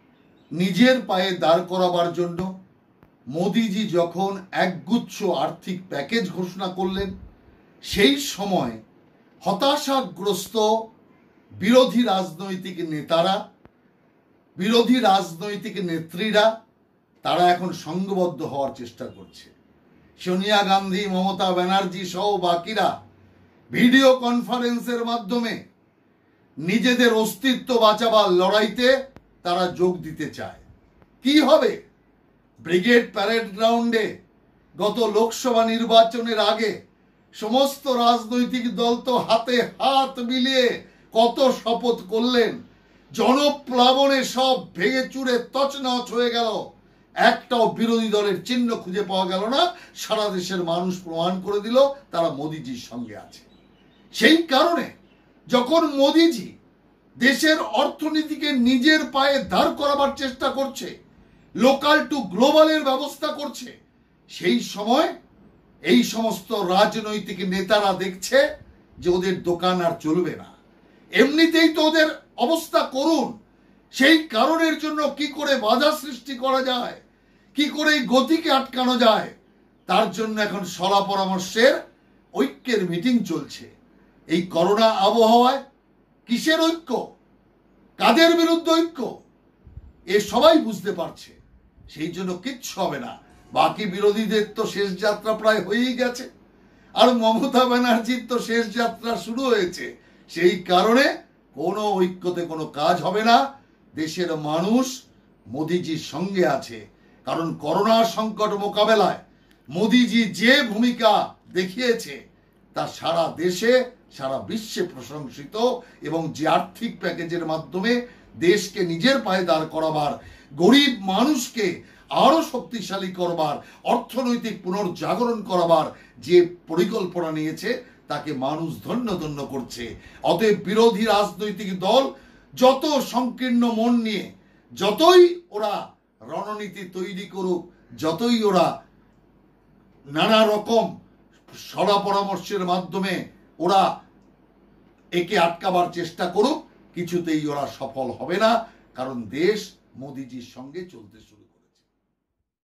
নিজের পায়ে দাঁড় করাবার জন্য মোদিজি যখন একগুচ্ছ আর্থিক প্যাকেজ ঘোষণা করলেন, সেই সময় হতাশাগ্রস্ত বিরোধী রাজনৈতিক নেতারা, বিরোধী রাজনৈতিক নেত্রীরা, তারা এখন সংঘবদ্ধ হওয়ার চেষ্টা করছে। সোনিয়া গান্ধী, মমতা ব্যানার্জি সহ বাকিরা ভিডিও কনফারেন্সের মাধ্যমে নিজেদের অস্তিত্ব বাঁচাবার লড়াইতে তারা যোগ দিতে চায়। কি হবে? ব্রিগেড প্যারেড গ্রাউন্ডে গত লোকসভা নির্বাচনের আগে সমস্ত রাজনৈতিক দল তো হাতে হাত মিলিয়ে কত শপথ করলেন, জনপ্লাবনে সব ভেঙে চুরে তছনছ হয়ে গেল, একটাও বিরোধী দলের চিহ্ন খুঁজে পাওয়া গেল না। সারা দেশের মানুষ প্রমাণ করে দিল তারা মোদিজির সঙ্গে আছে। সেই কারণে যখন মোদিজি দেশের অর্থনীতিকে নিজের পায়ে দাঁড় করাবার চেষ্টা করছে, লোকাল টু গ্লোবালের ব্যবস্থা করছে, সেই সময় এই সমস্ত রাজনৈতিক নেতারা দেখছে যে ওদের দোকান আর চলবে না। এমনিতেই তো ওদের অবস্থা করুন, সেই কারণের জন্য কি করে বাধা সৃষ্টি করা যায়, কি করে এই গতিকে আটকানো যায়, তার জন্য এখন সলা পরামর্শের ঐক্যের মিটিং চলছে। এই করোনা আবহাওয়ায় কিসের ঐক্য, কাদের বিরুদ্ধে ঐক্য, এ সবাই বুঝতে পারছে। সেই জন্য কিচ্ছু হবে না। বাকি বিরোধীদের তো শেষ যাত্রা প্রায় হয়েই গেছে, আর মমতা ব্যানার্জির তো শেষ যাত্রা শুরু হয়েছে। সেই কারণে কোনো ঐক্যতে কোনো কাজ হবে না। দেশের মানুষ মোদিজির সঙ্গে আছে, কারণ করোনা সংকট মোকাবেলায় মোদিজি যে ভূমিকা দেখিয়েছে তা সারা দেশে, সারা বিশ্বে প্রশংসিত। এবং যে আর্থিক প্যাকেজের মাধ্যমে দেশকে নিজের পায়ে দাঁড় করাবার, গরিব মানুষকে আরো শক্তিশালী করবার, অর্থনৈতিক পুনর্জাগরণ করাবার যে পরিকল্পনা নিয়েছে, তাকে মানুষ ধন্য ধন্য করছে। অতএব বিরোধী রাজনৈতিক দল যত সংকীর্ণ মন নিয়ে, যতই ওরা রণনীতি তৈরি করুক, যতই ওরা নানা রকম সলা পরামর্শের মাধ্যমে ওরা একে আটকাবার চেষ্টা করুক, কিছুতেই ওরা সফল হবে না। কারণ দেশ মোদিজির সঙ্গে চলতে শুরু